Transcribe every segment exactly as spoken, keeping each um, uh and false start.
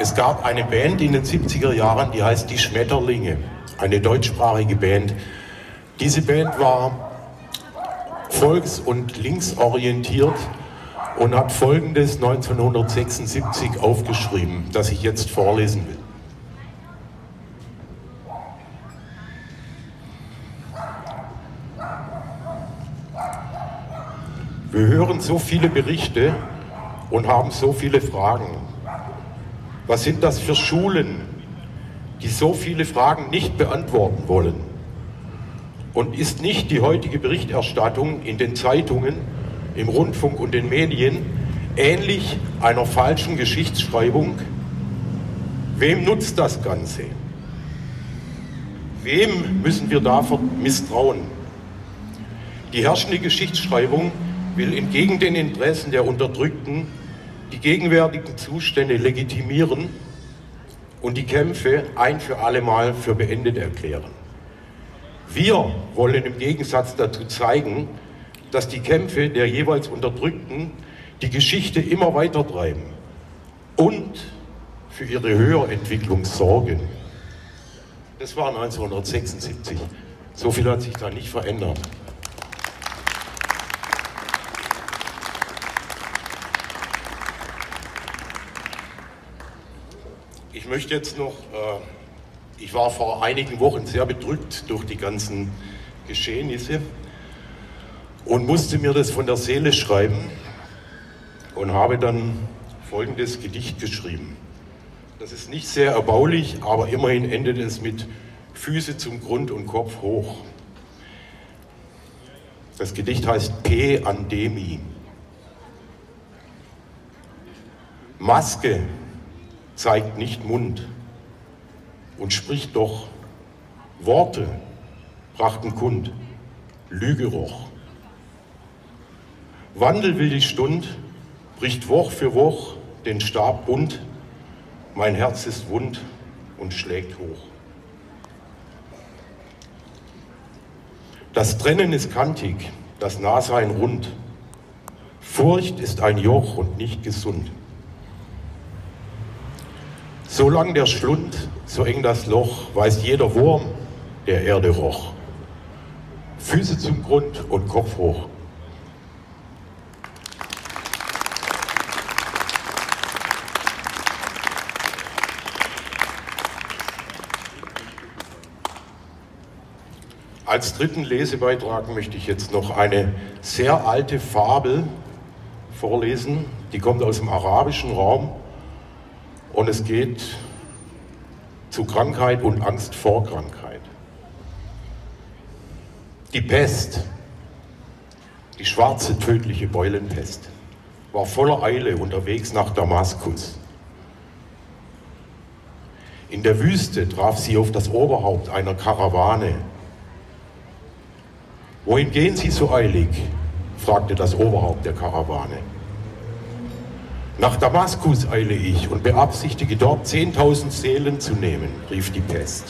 Es gab eine Band in den siebziger Jahren, die heißt Die Schmetterlinge, eine deutschsprachige Band. Diese Band war volks- und linksorientiert und hat Folgendes neunzehnhundertsechsundsiebzig aufgeschrieben, das ich jetzt vorlesen will. Wir hören so viele Berichte und haben so viele Fragen. Was sind das für Schulen, die so viele Fragen nicht beantworten wollen? Und ist nicht die heutige Berichterstattung in den Zeitungen, im Rundfunk und den Medien ähnlich einer falschen Geschichtsschreibung? Wem nutzt das Ganze? Wem müssen wir da misstrauen? Die herrschende Geschichtsschreibung will entgegen den Interessen der Unterdrückten die gegenwärtigen Zustände legitimieren und die Kämpfe ein für alle Mal für beendet erklären. Wir wollen im Gegensatz dazu zeigen, dass die Kämpfe der jeweils Unterdrückten die Geschichte immer weiter treiben und für ihre Höherentwicklung sorgen. Das war neunzehnhundertsechsundsiebzig. So viel hat sich da nicht verändert. Ich möchte jetzt noch, äh, ich war vor einigen Wochen sehr bedrückt durch die ganzen Geschehnisse und musste mir das von der Seele schreiben und habe dann folgendes Gedicht geschrieben. Das ist nicht sehr erbaulich, aber immerhin endet es mit Füße zum Grund und Kopf hoch. Das Gedicht heißt P. Andemi. Maske zeigt nicht Mund und spricht doch. Worte brachten kund, Lüge roch. Wandel will die Stund, bricht Woch für Woch den Stab bunt, mein Herz ist wund und schlägt hoch. Das Trennen ist kantig, das Nahsein rund, Furcht ist ein Joch und nicht gesund. So lang der Schlund, so eng das Loch, weiß jeder Wurm, der Erde roch. Füße zum Grund und Kopf hoch. Als dritten Lesebeitrag möchte ich jetzt noch eine sehr alte Fabel vorlesen. Die kommt aus dem arabischen Raum. Und es geht zu Krankheit und Angst vor Krankheit. Die Pest, die schwarze, tödliche Beulenpest, war voller Eile unterwegs nach Damaskus. In der Wüste traf sie auf das Oberhaupt einer Karawane. »Wohin gehen Sie so eilig?« fragte das Oberhaupt der Karawane. »Nach Damaskus eile ich und beabsichtige dort zehntausend Seelen zu nehmen«, rief die Pest.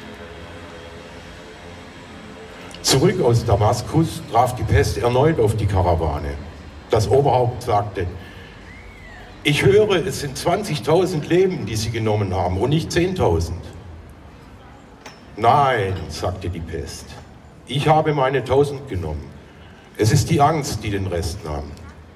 Zurück aus Damaskus traf die Pest erneut auf die Karawane. Das Oberhaupt sagte: »Ich höre, es sind zwanzigtausend Leben, die Sie genommen haben und nicht zehntausend.« »Nein«, sagte die Pest, »ich habe meine tausend genommen. Es ist die Angst, die den Rest nahm.«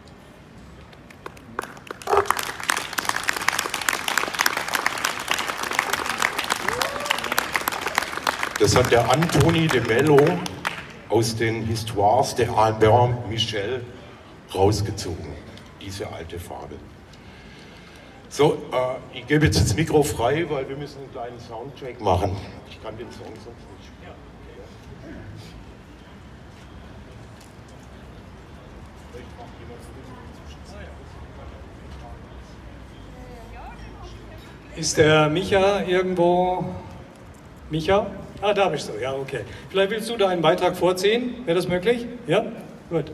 Das hat der Anthony de Mello aus den Histoires de Albert Michel rausgezogen, diese alte Fabel. So, äh, ich gebe jetzt das Mikro frei, weil wir müssen einen kleinen Soundcheck machen. Ich kann den Song sonst nicht spielen. Ist der Micha irgendwo? Micha? Ah, da bist du, ja, okay. Vielleicht willst du da einen Beitrag vorziehen? Wäre das möglich? Ja? Gut.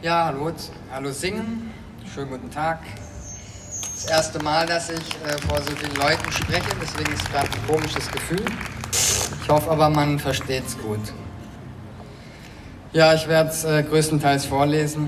Ja, hallo, hallo Singen, schönen guten Tag. Das erste Mal, dass ich äh, vor so vielen Leuten spreche, deswegen ist es gerade ein komisches Gefühl. Ich hoffe aber, man versteht es gut. Ja, ich werde es äh, größtenteils vorlesen.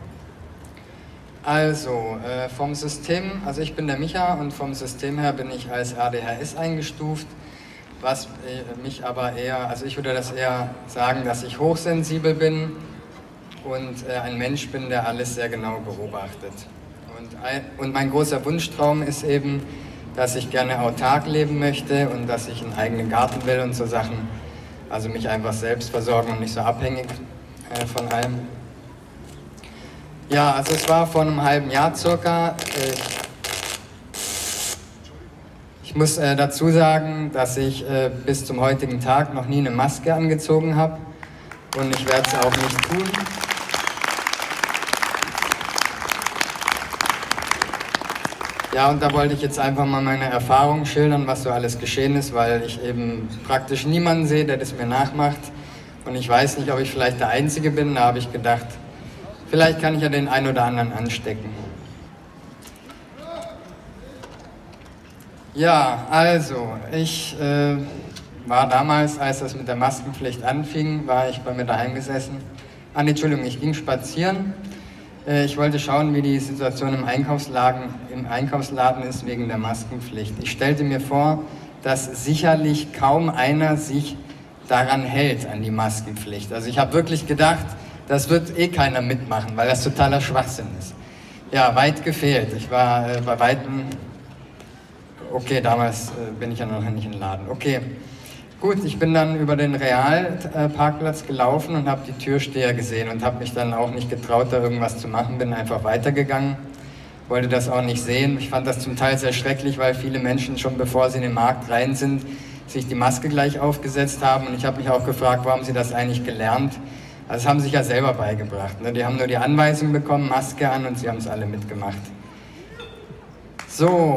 Also, äh, vom System, also ich bin der Micha und vom System her bin ich als A D H S eingestuft, was äh, mich aber eher, also ich würde das eher sagen, dass ich hochsensibel bin und äh, ein Mensch bin, der alles sehr genau beobachtet. Und, ein, und mein großer Wunschtraum ist eben, dass ich gerne autark leben möchte und dass ich einen eigenen Garten will und so Sachen, also mich einfach selbst versorgen und nicht so abhängig äh, von allem. Ja, also es war vor einem halben Jahr circa. Ich muss äh, dazu sagen, dass ich äh, bis zum heutigen Tag noch nie eine Maske angezogen habe und ich werde es auch nicht tun. Ja, und da wollte ich jetzt einfach mal meine Erfahrungen schildern, was so alles geschehen ist, weil ich eben praktisch niemanden sehe, der das mir nachmacht und ich weiß nicht, ob ich vielleicht der Einzige bin, da habe ich gedacht, vielleicht kann ich ja den einen oder anderen anstecken. Ja, also, ich äh, war damals, als das mit der Maskenpflicht anfing, war ich bei mir daheim gesessen. Ah, nee, Entschuldigung, ich ging spazieren. Äh, ich wollte schauen, wie die Situation im Einkaufsladen, im Einkaufsladen ist wegen der Maskenpflicht. Ich stellte mir vor, dass sicherlich kaum einer sich daran hält, an die Maskenpflicht. Also ich habe wirklich gedacht, das wird eh keiner mitmachen, weil das totaler Schwachsinn ist. Ja, weit gefehlt. Ich war äh, bei Weitem... Okay, damals äh, bin ich ja noch nicht im Laden. Okay, gut, ich bin dann über den Real-Parkplatz gelaufen und habe die Türsteher gesehen und habe mich dann auch nicht getraut, da irgendwas zu machen, bin einfach weitergegangen. Wollte das auch nicht sehen. Ich fand das zum Teil sehr schrecklich, weil viele Menschen schon bevor sie in den Markt rein sind, sich die Maske gleich aufgesetzt haben. Und ich habe mich auch gefragt, wo haben sie das eigentlich gelernt? Also das haben sie sich ja selber beigebracht. Ne? Die haben nur die Anweisung bekommen, Maske an und sie haben es alle mitgemacht. So.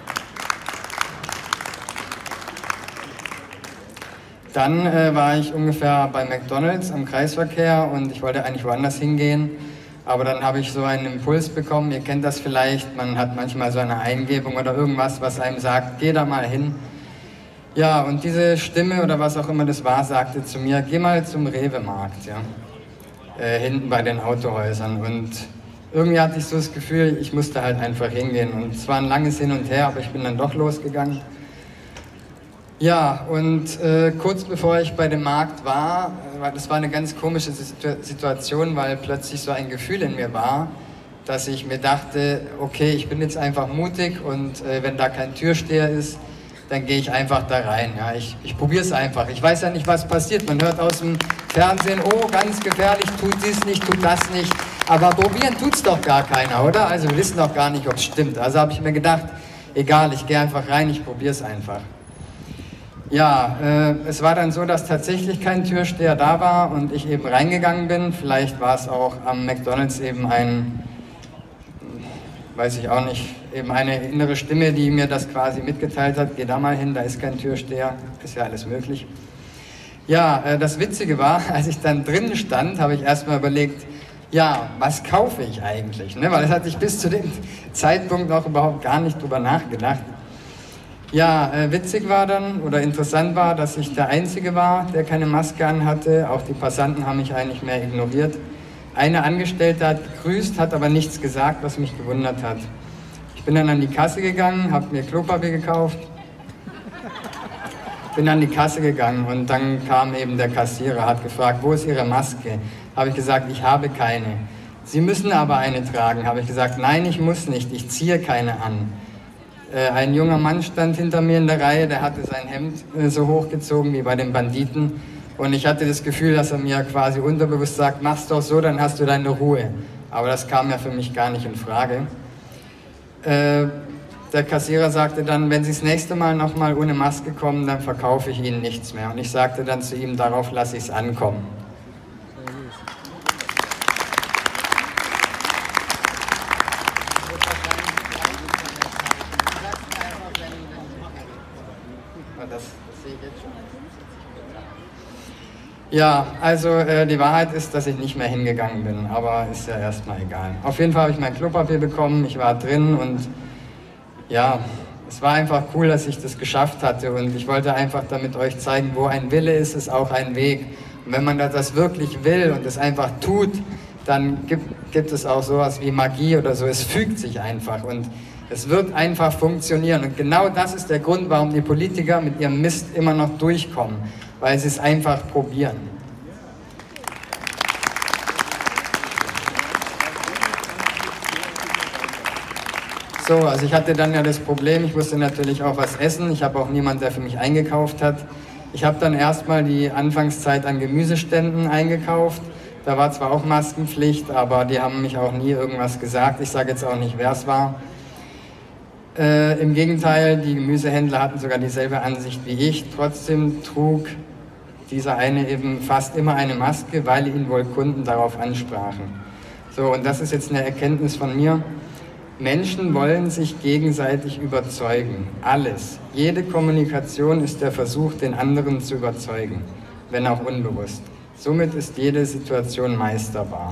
Dann äh, war ich ungefähr bei McDonald's am Kreisverkehr und ich wollte eigentlich woanders hingehen. Aber dann habe ich so einen Impuls bekommen, ihr kennt das vielleicht, man hat manchmal so eine Eingebung oder irgendwas, was einem sagt, geh da mal hin. Ja, und diese Stimme oder was auch immer das war, sagte zu mir, geh mal zum Rewe-Markt, ja, äh, hinten bei den Autohäusern. Und irgendwie hatte ich so das Gefühl, ich musste halt einfach hingehen. Und es war ein langes Hin und Her, aber ich bin dann doch losgegangen. Ja, und äh, kurz bevor ich bei dem Markt war, äh, das war eine ganz komische Situ Situation, weil plötzlich so ein Gefühl in mir war, dass ich mir dachte, okay, ich bin jetzt einfach mutig und äh, wenn da kein Türsteher ist, dann gehe ich einfach da rein. Ja, ich ich probiere es einfach. Ich weiß ja nicht, was passiert. Man hört aus dem Fernsehen, oh, ganz gefährlich, tut dies nicht, tut das nicht. Aber probieren tut es doch gar keiner, oder? Also wir wissen doch gar nicht, ob es stimmt. Also habe ich mir gedacht, egal, ich gehe einfach rein, ich probiere es einfach. Ja, äh, es war dann so, dass tatsächlich kein Türsteher da war und ich eben reingegangen bin. Vielleicht war es auch am McDonald's eben ein, weiß ich auch nicht, eben eine innere Stimme, die mir das quasi mitgeteilt hat, geh da mal hin, da ist kein Türsteher, ist ja alles möglich. Ja, äh, das Witzige war, als ich dann drinnen stand, habe ich erstmal überlegt, ja, was kaufe ich eigentlich? Ne? Weil das hatte ich bis zu dem Zeitpunkt noch überhaupt gar nicht drüber nachgedacht. Ja, äh, witzig war dann, oder interessant war, dass ich der Einzige war, der keine Maske anhatte. Auch die Passanten haben mich eigentlich mehr ignoriert. Eine Angestellte hat gegrüßt, hat aber nichts gesagt, was mich gewundert hat. Ich bin dann an die Kasse gegangen, habe mir Klopapier gekauft, bin an die Kasse gegangen und dann kam eben der Kassierer, hat gefragt, wo ist Ihre Maske? Habe ich gesagt, ich habe keine. Sie müssen aber eine tragen. Habe ich gesagt, nein, ich muss nicht, ich ziehe keine an. Ein junger Mann stand hinter mir in der Reihe, der hatte sein Hemd so hochgezogen wie bei den Banditen und ich hatte das Gefühl, dass er mir quasi unterbewusst sagt, mach's doch so, dann hast du deine Ruhe. Aber das kam ja für mich gar nicht in Frage. Der Kassierer sagte dann, wenn Sie das nächste Mal nochmal ohne Maske kommen, dann verkaufe ich Ihnen nichts mehr. Und ich sagte dann zu ihm, darauf lasse ich es ankommen. Ja, also äh, die Wahrheit ist, dass ich nicht mehr hingegangen bin, aber ist ja erstmal egal. Auf jeden Fall habe ich mein Klopapier bekommen, ich war drin und ja, es war einfach cool, dass ich das geschafft hatte und ich wollte einfach damit euch zeigen, wo ein Wille ist, ist auch ein Weg. Und wenn man das wirklich will und es einfach tut, dann gibt, gibt es auch sowas wie Magie oder so, es fügt sich einfach und es wird einfach funktionieren. Und genau das ist der Grund, warum die Politiker mit ihrem Mist immer noch durchkommen, weil sie es einfach probieren. So, also ich hatte dann ja das Problem, ich musste natürlich auch was essen, ich habe auch niemanden, der für mich eingekauft hat. Ich habe dann erstmal die Anfangszeit an Gemüseständen eingekauft. Da war zwar auch Maskenpflicht, aber die haben mich auch nie irgendwas gesagt. Ich sage jetzt auch nicht, wer es war. Äh, Im Gegenteil, die Gemüsehändler hatten sogar dieselbe Ansicht wie ich. Trotzdem trug dieser eine eben fast immer eine Maske, weil ihn wohl Kunden darauf ansprachen. So, und das ist jetzt eine Erkenntnis von mir. Menschen wollen sich gegenseitig überzeugen. Alles. Jede Kommunikation ist der Versuch, den anderen zu überzeugen, wenn auch unbewusst. Somit ist jede Situation meisterbar.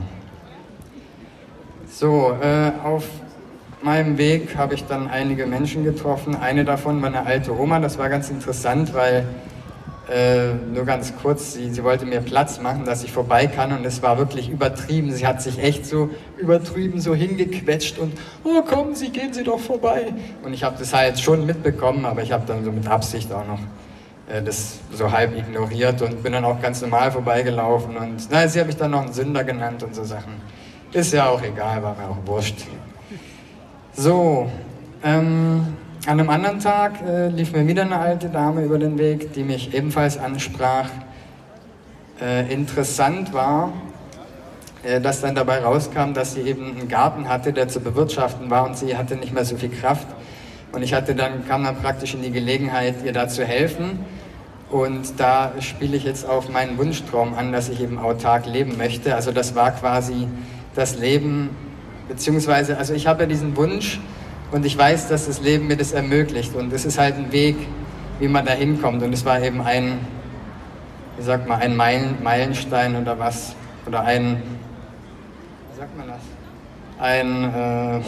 So, äh, auf meinem Weg habe ich dann einige Menschen getroffen. Eine davon war eine alte Oma, das war ganz interessant, weil, äh, nur ganz kurz, sie, sie wollte mir Platz machen, dass ich vorbei kann und es war wirklich übertrieben. Sie hat sich echt so übertrieben so hingequetscht und, oh kommen Sie, gehen Sie doch vorbei. Und ich habe das halt schon mitbekommen, aber ich habe dann so mit Absicht auch noch äh, das so halb ignoriert und bin dann auch ganz normal vorbeigelaufen und, na, sie hat mich dann noch einen Sünder genannt und so Sachen. Ist ja auch egal, war mir auch wurscht. So, ähm, an einem anderen Tag äh, lief mir wieder eine alte Dame über den Weg, die mich ebenfalls ansprach. Äh, interessant war, äh, dass dann dabei rauskam, dass sie eben einen Garten hatte, der zu bewirtschaften war und sie hatte nicht mehr so viel Kraft. Und ich hatte dann, kam dann praktisch in die Gelegenheit, ihr da zu helfen. Und da spiele ich jetzt auf meinen Wunschtraum an, dass ich eben autark leben möchte. Also das war quasi das Leben, beziehungsweise, also ich habe ja diesen Wunsch und ich weiß, dass das Leben mir das ermöglicht. Und es ist halt ein Weg, wie man da hinkommt. Und es war eben ein, wie sagt man, ein Meilen, Meilenstein oder was, oder ein, wie sagt man das? Ein, äh,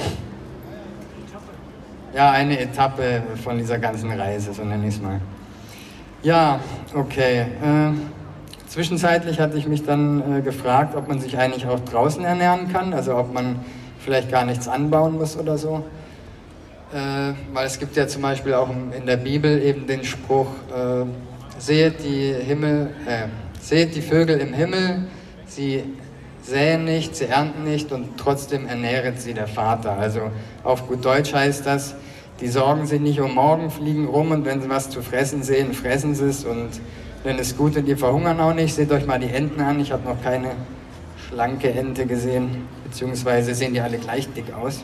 ja, eine Etappe von dieser ganzen Reise, so nenne ich es mal. Ja, okay. Äh, zwischenzeitlich hatte ich mich dann äh, gefragt, ob man sich eigentlich auch draußen ernähren kann, also ob man vielleicht gar nichts anbauen muss oder so. Äh, weil es gibt ja zum Beispiel auch in der Bibel eben den Spruch, äh, seht die Himmel, äh, seht die Vögel im Himmel, sie säen nicht, sie ernten nicht und trotzdem ernähret sie der Vater. Also auf gut Deutsch heißt das, die sorgen sich nicht um morgen, fliegen rum und wenn sie was zu fressen sehen, fressen sie es und wenn es gut und die verhungern auch nicht. Seht euch mal die Enten an, ich habe noch keine schlanke Ente gesehen, beziehungsweise sehen die alle gleich dick aus.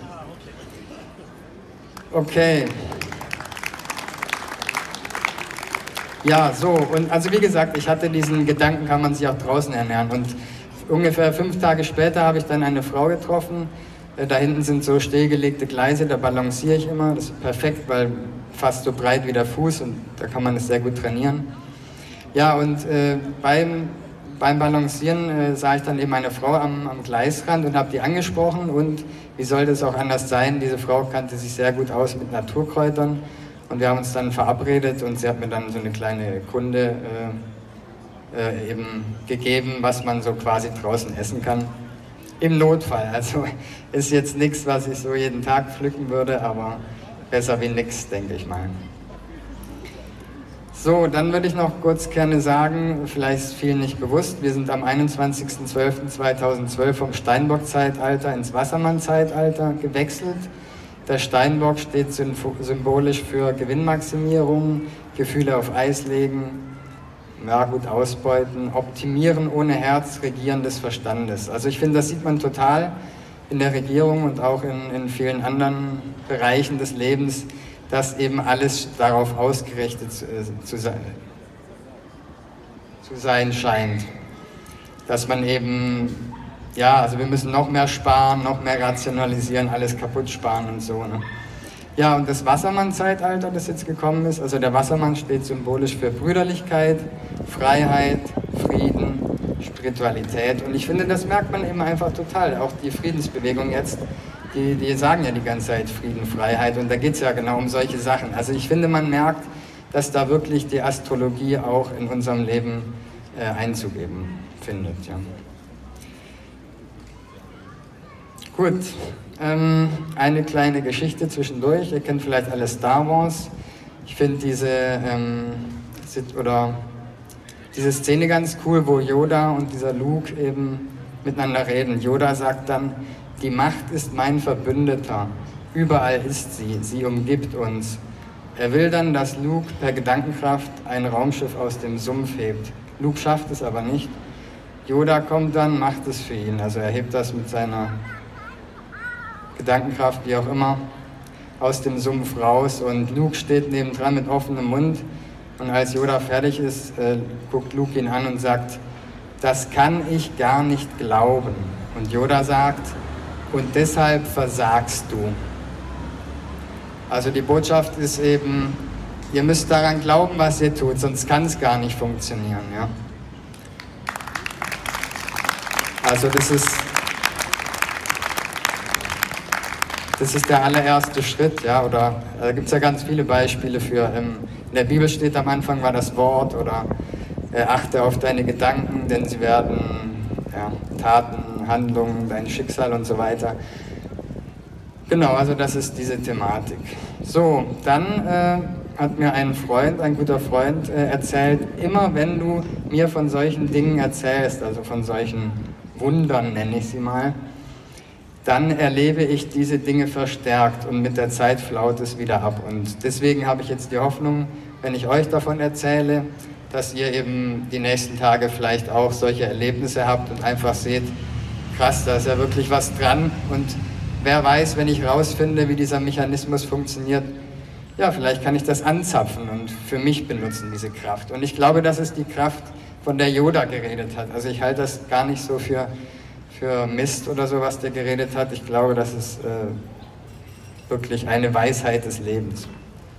Okay. Ja, so, und also wie gesagt, ich hatte diesen Gedanken, kann man sich auch draußen ernähren und ungefähr fünf Tage später habe ich dann eine Frau getroffen. Da hinten sind so stillgelegte Gleise, da balanciere ich immer. Das ist perfekt, weil fast so breit wie der Fuß und da kann man es sehr gut trainieren. Ja, und äh, beim, beim Balancieren äh, sah ich dann eben eine Frau am, am Gleisrand und habe die angesprochen. Und wie sollte es auch anders sein, diese Frau kannte sich sehr gut aus mit Naturkräutern. Und wir haben uns dann verabredet und sie hat mir dann so eine kleine Kunde äh, äh, eben gegeben, was man so quasi draußen essen kann. Im Notfall, also ist jetzt nichts, was ich so jeden Tag pflücken würde, aber besser wie nichts, denke ich mal. So, dann würde ich noch kurz gerne sagen, vielleicht ist vielen nicht bewusst, wir sind am einundzwanzigsten zwölften zweitausendzwölf vom Steinbock-Zeitalter ins Wassermann-Zeitalter gewechselt. Der Steinbock steht symbolisch für Gewinnmaximierung, Gefühle auf Eis legen, ja gut, ausbeuten, optimieren ohne Herz, regieren des Verstandes. Also ich finde, das sieht man total in der Regierung und auch in, in vielen anderen Bereichen des Lebens, dass eben alles darauf ausgerichtet zu, zu, sein, zu sein scheint. Dass man eben, ja, also wir müssen noch mehr sparen, noch mehr rationalisieren, alles kaputt sparen und so, ne? Ja, und das Wassermann-Zeitalter, das jetzt gekommen ist, also der Wassermann steht symbolisch für Brüderlichkeit, Freiheit, Frieden, Spiritualität. Und ich finde, das merkt man eben einfach total. Auch die Friedensbewegung jetzt, die, die sagen ja die ganze Zeit Frieden, Freiheit. Und da geht es ja genau um solche Sachen. Also ich finde, man merkt, dass da wirklich die Astrologie auch in unserem Leben äh, Einzug eben findet. Ja. Gut, ähm, eine kleine Geschichte zwischendurch. Ihr kennt vielleicht alle Star Wars. Ich finde diese, ähm, oder diese Szene ganz cool, wo Yoda und dieser Luke eben miteinander reden. Yoda sagt dann, die Macht ist mein Verbündeter. Überall ist sie. Sie umgibt uns. Er will dann, dass Luke per Gedankenkraft ein Raumschiff aus dem Sumpf hebt. Luke schafft es aber nicht. Yoda kommt dann, macht es für ihn. Also er hebt das mit seiner Gedankenkraft, wie auch immer, aus dem Sumpf raus. Und Luke steht nebendran mit offenem Mund. Und als Yoda fertig ist, äh, guckt Luke ihn an und sagt, das kann ich gar nicht glauben. Und Yoda sagt, und deshalb versagst du. Also die Botschaft ist eben, ihr müsst daran glauben, was ihr tut, sonst kann es gar nicht funktionieren. Ja? Also das ist, das ist der allererste Schritt. Ja? Oder da gibt es ja ganz viele Beispiele für. Ähm, in der Bibel steht am Anfang war das Wort oder äh, achte auf deine Gedanken, denn sie werden ja, Taten, Handlungen, dein Schicksal und so weiter. Genau, also das ist diese Thematik. So, dann äh, hat mir ein Freund, ein guter Freund äh, erzählt, immer wenn du mir von solchen Dingen erzählst, also von solchen Wundern nenne ich sie mal, dann erlebe ich diese Dinge verstärkt und mit der Zeit flaut es wieder ab. Und deswegen habe ich jetzt die Hoffnung, wenn ich euch davon erzähle, dass ihr eben die nächsten Tage vielleicht auch solche Erlebnisse habt und einfach seht, krass, da ist ja wirklich was dran und wer weiß, wenn ich rausfinde, wie dieser Mechanismus funktioniert, ja, vielleicht kann ich das anzapfen und für mich benutzen, diese Kraft. Und ich glaube, das ist die Kraft, von der Yoda geredet hat. Also ich halte das gar nicht so für, für Mist oder so, was der geredet hat. Ich glaube, das ist äh, wirklich eine Weisheit des Lebens.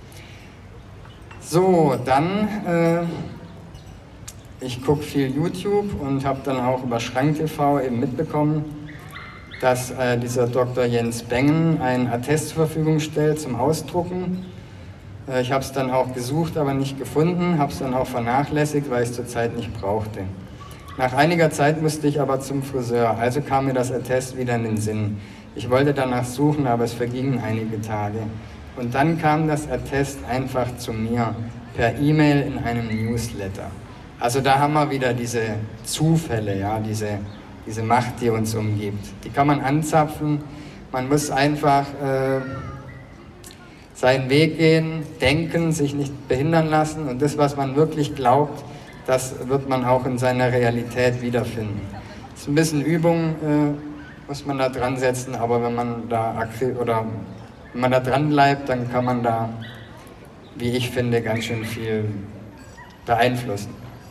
So, dann, äh, ich gucke viel YouTube und habe dann auch über Schrank T V eben mitbekommen, dass äh, dieser Doktor Jens Bengen einen Attest zur Verfügung stellt zum Ausdrucken. Äh, ich habe es dann auch gesucht, aber nicht gefunden, habe es dann auch vernachlässigt, weil ich es zurzeit nicht brauchte. Nach einiger Zeit musste ich aber zum Friseur, also kam mir das Attest wieder in den Sinn. Ich wollte danach suchen, aber es vergingen einige Tage. Und dann kam das Attest einfach zu mir, per E-Mail in einem Newsletter. Also da haben wir wieder diese Zufälle, ja, diese diese Macht, die uns umgibt. Die kann man anzapfen, man muss einfach äh, seinen Weg gehen, denken, sich nicht behindern lassen und das, was man wirklich glaubt, das wird man auch in seiner Realität wiederfinden. Das ist ein bisschen Übung, äh, muss man da dran setzen, aber wenn man da, oder wenn man da dran bleibt, dann kann man da, wie ich finde, ganz schön viel beeinflussen.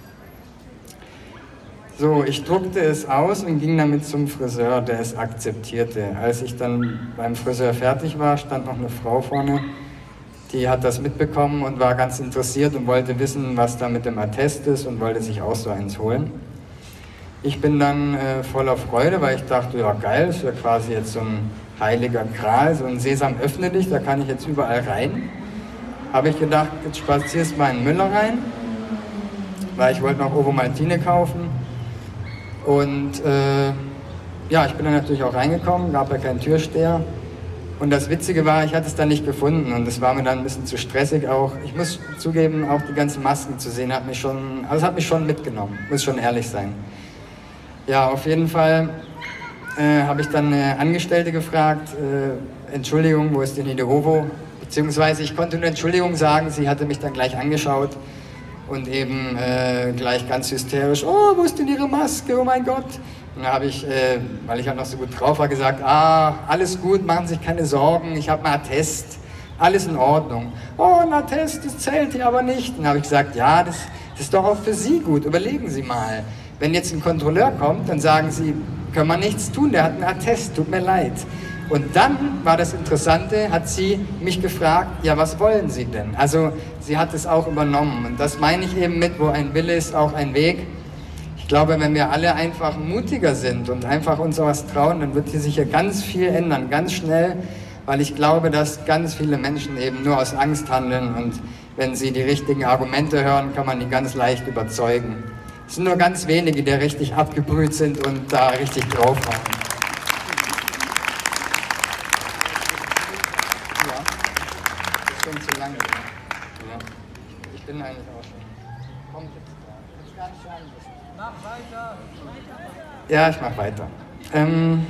So, ich druckte es aus und ging damit zum Friseur, der es akzeptierte. Als ich dann beim Friseur fertig war, stand noch eine Frau vorne, die hat das mitbekommen und war ganz interessiert und wollte wissen, was da mit dem Attest ist und wollte sich auch so eins holen. Ich bin dann äh, voller Freude, weil ich dachte, ja geil, das ist ja quasi jetzt so ein heiliger Gral, so ein Sesam öffne dich, da kann ich jetzt überall rein. Habe ich gedacht, jetzt spazierst du mal in Müller rein, weil ich wollte noch Ovomaltine kaufen. Und äh, ja, ich bin dann natürlich auch reingekommen, gab ja keinen Türsteher. Und das Witzige war, ich hatte es dann nicht gefunden und es war mir dann ein bisschen zu stressig auch. Ich muss zugeben, auch die ganzen Masken zu sehen, hat mich schon, also es hat mich schon mitgenommen, muss schon ehrlich sein. Ja, auf jeden Fall äh, habe ich dann eine Angestellte gefragt, äh, Entschuldigung, wo ist denn die Ovo? Beziehungsweise ich konnte nur Entschuldigung sagen, sie hatte mich dann gleich angeschaut. Und eben äh, gleich ganz hysterisch, oh, wo ist denn Ihre Maske, oh mein Gott. Und da habe ich, äh, weil ich halt noch so gut drauf war, gesagt, ah, alles gut, machen Sie sich keine Sorgen, ich habe einen Attest, alles in Ordnung. Oh, ein Attest, das zählt hier aber nicht. Und dann habe ich gesagt, ja, das, das ist doch auch für Sie gut, überlegen Sie mal. Wenn jetzt ein Kontrolleur kommt, dann sagen Sie, können wir nichts tun, der hat einen Attest, tut mir leid. Und dann war das Interessante, hat sie mich gefragt, ja, was wollen Sie denn? Also sie hat es auch übernommen und das meine ich eben mit, wo ein Wille ist, auch ein Weg. Ich Ich glaube, wenn wir alle einfach mutiger sind und einfach uns sowas trauen, dann wird hier sicher ganz viel ändern, ganz schnell, weil ich glaube, dass ganz viele Menschen eben nur aus Angst handeln und wenn sie die richtigen Argumente hören, kann man die ganz leicht überzeugen. Es sind nur ganz wenige, die richtig abgebrüht sind und da richtig drauf haben. Ja, das ist schon zu lange. Ja. Ich bin eigentlich auch schon. Kommt jetzt da. Jetzt gar nicht sagen müssen. Mach weiter. Ja, ich mach weiter. Ähm,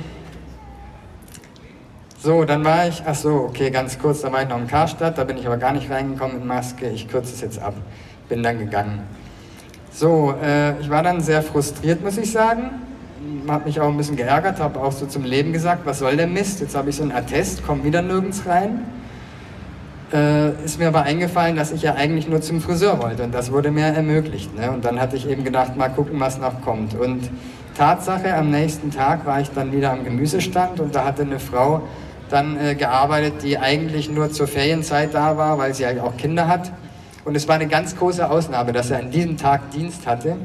so, dann war ich, ach so, okay, ganz kurz, da war ich noch im Karstadt, da bin ich aber gar nicht reingekommen mit Maske. Ich kürze es jetzt ab. Bin dann gegangen. So, äh, ich war dann sehr frustriert, muss ich sagen. Habe mich auch ein bisschen geärgert, habe auch so zum Leben gesagt, was soll der Mist? Jetzt habe ich so einen Attest, komme wieder nirgends rein. Äh, ist mir aber eingefallen, dass ich ja eigentlich nur zum Friseur wollte und das wurde mir ermöglicht. Ne? Und dann hatte ich eben gedacht, mal gucken, was noch kommt. Und Tatsache, am nächsten Tag war ich dann wieder am Gemüsestand und da hatte eine Frau dann äh, gearbeitet, die eigentlich nur zur Ferienzeit da war, weil sie ja auch Kinder hat. Und es war eine ganz große Ausnahme, dass er an diesem Tag Dienst hatte.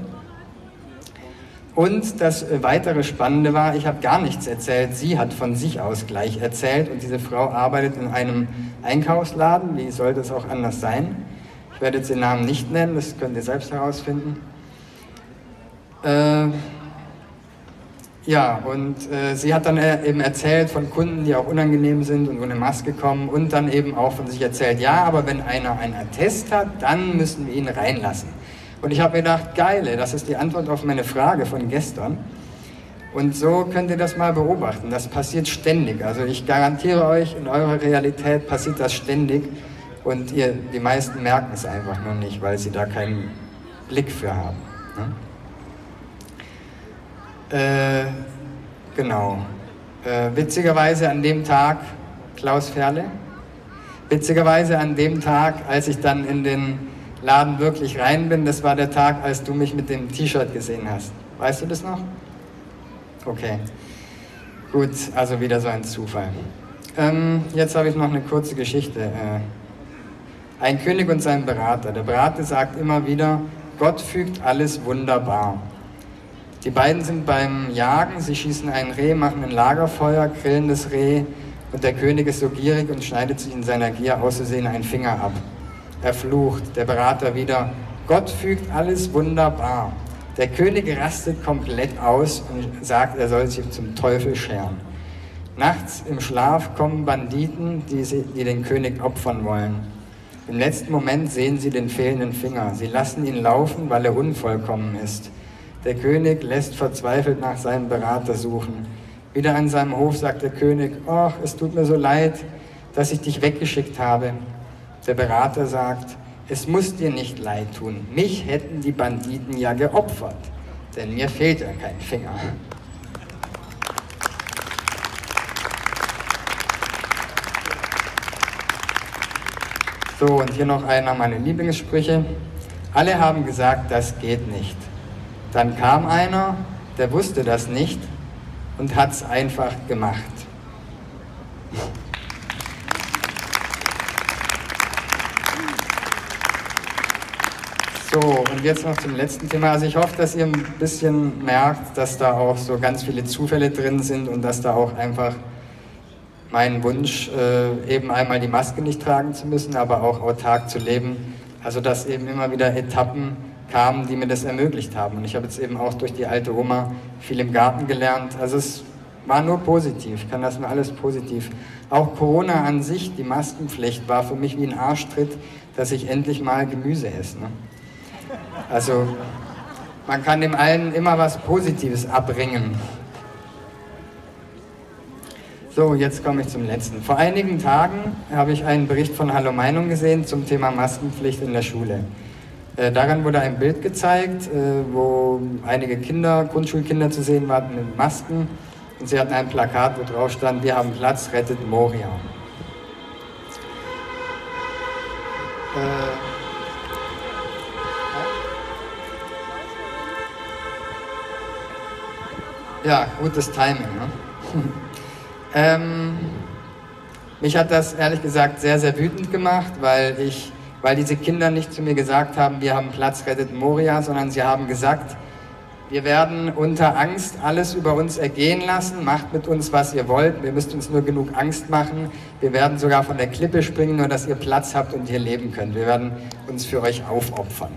Und das weitere Spannende war, ich habe gar nichts erzählt, sie hat von sich aus gleich erzählt und diese Frau arbeitet in einem Einkaufsladen, wie sollte es auch anders sein? Ich werde jetzt den Namen nicht nennen, das könnt ihr selbst herausfinden. Äh, ja, und äh, sie hat dann eben erzählt von Kunden, die auch unangenehm sind und ohne Maske kommen und dann eben auch von sich erzählt, ja, aber wenn einer einen Attest hat, dann müssen wir ihn reinlassen. Und ich habe mir gedacht, geile, das ist die Antwort auf meine Frage von gestern. Und so könnt ihr das mal beobachten, das passiert ständig. Also ich garantiere euch, in eurer Realität passiert das ständig und ihr, die meisten merken es einfach nur nicht, weil sie da keinen Blick für haben. Ne? Äh, genau. Äh, witzigerweise an dem Tag, Klaus Ferle, witzigerweise an dem Tag, als ich dann in den Laden wirklich rein bin, das war der Tag, als du mich mit dem T-Shirt gesehen hast. Weißt du das noch? Okay. Gut, also wieder so ein Zufall. Ähm, jetzt habe ich noch eine kurze Geschichte. Äh, ein König und sein Berater. Der Berater sagt immer wieder, Gott fügt alles wunderbar. Die beiden sind beim Jagen, sie schießen ein Reh, machen ein Lagerfeuer, grillen das Reh und der König ist so gierig und schneidet sich in seiner Gier aus Versehen einen Finger ab. Er flucht, der Berater wieder, Gott fügt alles wunderbar. Der König rastet komplett aus und sagt, er soll sich zum Teufel scheren. Nachts im Schlaf kommen Banditen, die, sie, die den König opfern wollen. Im letzten Moment sehen sie den fehlenden Finger. Sie lassen ihn laufen, weil er unvollkommen ist. Der König lässt verzweifelt nach seinem Berater suchen. Wieder an seinem Hof sagt der König, ach, es tut mir so leid, dass ich dich weggeschickt habe. Der Berater sagt, es muss dir nicht leid tun, mich hätten die Banditen ja geopfert, denn mir fehlt ja kein Finger. So, und hier noch einer meiner Lieblingssprüche. Alle haben gesagt, das geht nicht. Dann kam einer, der wusste das nicht und hat es einfach gemacht. So, und jetzt noch zum letzten Thema. Also ich hoffe, dass ihr ein bisschen merkt, dass da auch so ganz viele Zufälle drin sind und dass da auch einfach mein Wunsch, äh, eben einmal die Maske nicht tragen zu müssen, aber auch autark zu leben. Also dass eben immer wieder Etappen kamen, die mir das ermöglicht haben. Und ich habe jetzt eben auch durch die alte Oma viel im Garten gelernt. Also es war nur positiv, ich kann das nur alles positiv. Auch Corona an sich, die Maskenpflicht, war für mich wie ein Arschtritt, dass ich endlich mal Gemüse esse. Ne? Also man kann dem allen immer was Positives abbringen. So, jetzt komme ich zum letzten. Vor einigen Tagen habe ich einen Bericht von Hallo Meinung gesehen zum Thema Maskenpflicht in der Schule. Äh, daran wurde ein Bild gezeigt, äh, wo einige Kinder, Grundschulkinder zu sehen waren mit Masken und sie hatten ein Plakat, wo drauf stand, wir haben Platz, rettet Moria. Äh, ja, gutes Timing. Ne? ähm, mich hat das ehrlich gesagt sehr, sehr wütend gemacht, weil ich weil diese Kinder nicht zu mir gesagt haben, wir haben Platz, rettet Moria, sondern sie haben gesagt, Wir werden unter Angst alles über uns ergehen lassen, macht mit uns, was ihr wollt, wir müsst uns nur genug Angst machen. Wir werden sogar von der Klippe springen, nur dass ihr Platz habt und hier leben könnt. Wir werden uns für euch aufopfern.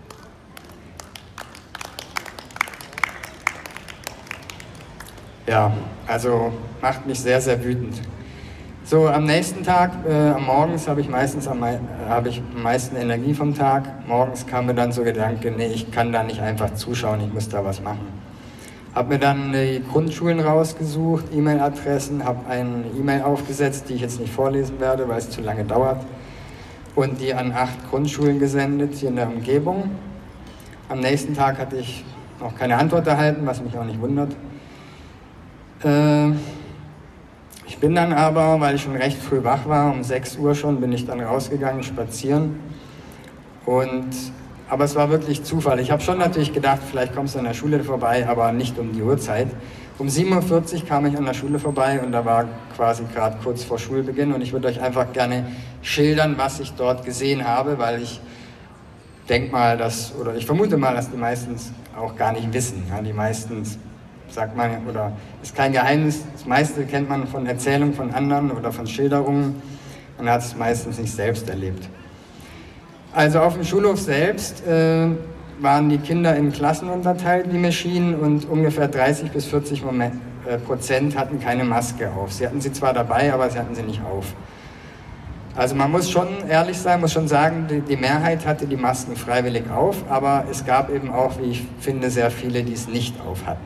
Ja, also macht mich sehr, sehr wütend. So, am nächsten Tag, äh, morgens habe ich meistens am, äh, habe ich am meisten Energie vom Tag. Morgens kam mir dann so Gedanke, nee, ich kann da nicht einfach zuschauen, ich muss da was machen. Habe mir dann die Grundschulen rausgesucht, E-Mail-Adressen, habe eine E-Mail aufgesetzt, die ich jetzt nicht vorlesen werde, weil es zu lange dauert, und die an acht Grundschulen gesendet, hier in der Umgebung. Am nächsten Tag hatte ich noch keine Antwort erhalten, was mich auch nicht wundert. Äh, Ich bin dann aber, weil ich schon recht früh wach war, um sechs Uhr schon, bin ich dann rausgegangen, spazieren. Und, aber es war wirklich Zufall. Ich habe schon natürlich gedacht, vielleicht kommst du an der Schule vorbei, aber nicht um die Uhrzeit. Um sieben Uhr vierzig kam ich an der Schule vorbei und da war quasi gerade kurz vor Schulbeginn. Und ich würde euch einfach gerne schildern, was ich dort gesehen habe, weil ich denke mal, dass, oder ich vermute mal, dass die meisten auch gar nicht wissen. Ja, die meisten, sagt man, oder ist kein Geheimnis, das meiste kennt man von Erzählungen von anderen oder von Schilderungen, man hat es meistens nicht selbst erlebt. Also auf dem Schulhof selbst äh, waren die Kinder in Klassen unterteilt wie Maschinen und ungefähr dreißig bis vierzig Prozent hatten keine Maske auf. Sie hatten sie zwar dabei, aber sie hatten sie nicht auf. Also man muss schon ehrlich sein, muss schon sagen, die, die Mehrheit hatte die Masken freiwillig auf, aber es gab eben auch, wie ich finde, sehr viele, die es nicht auf hatten.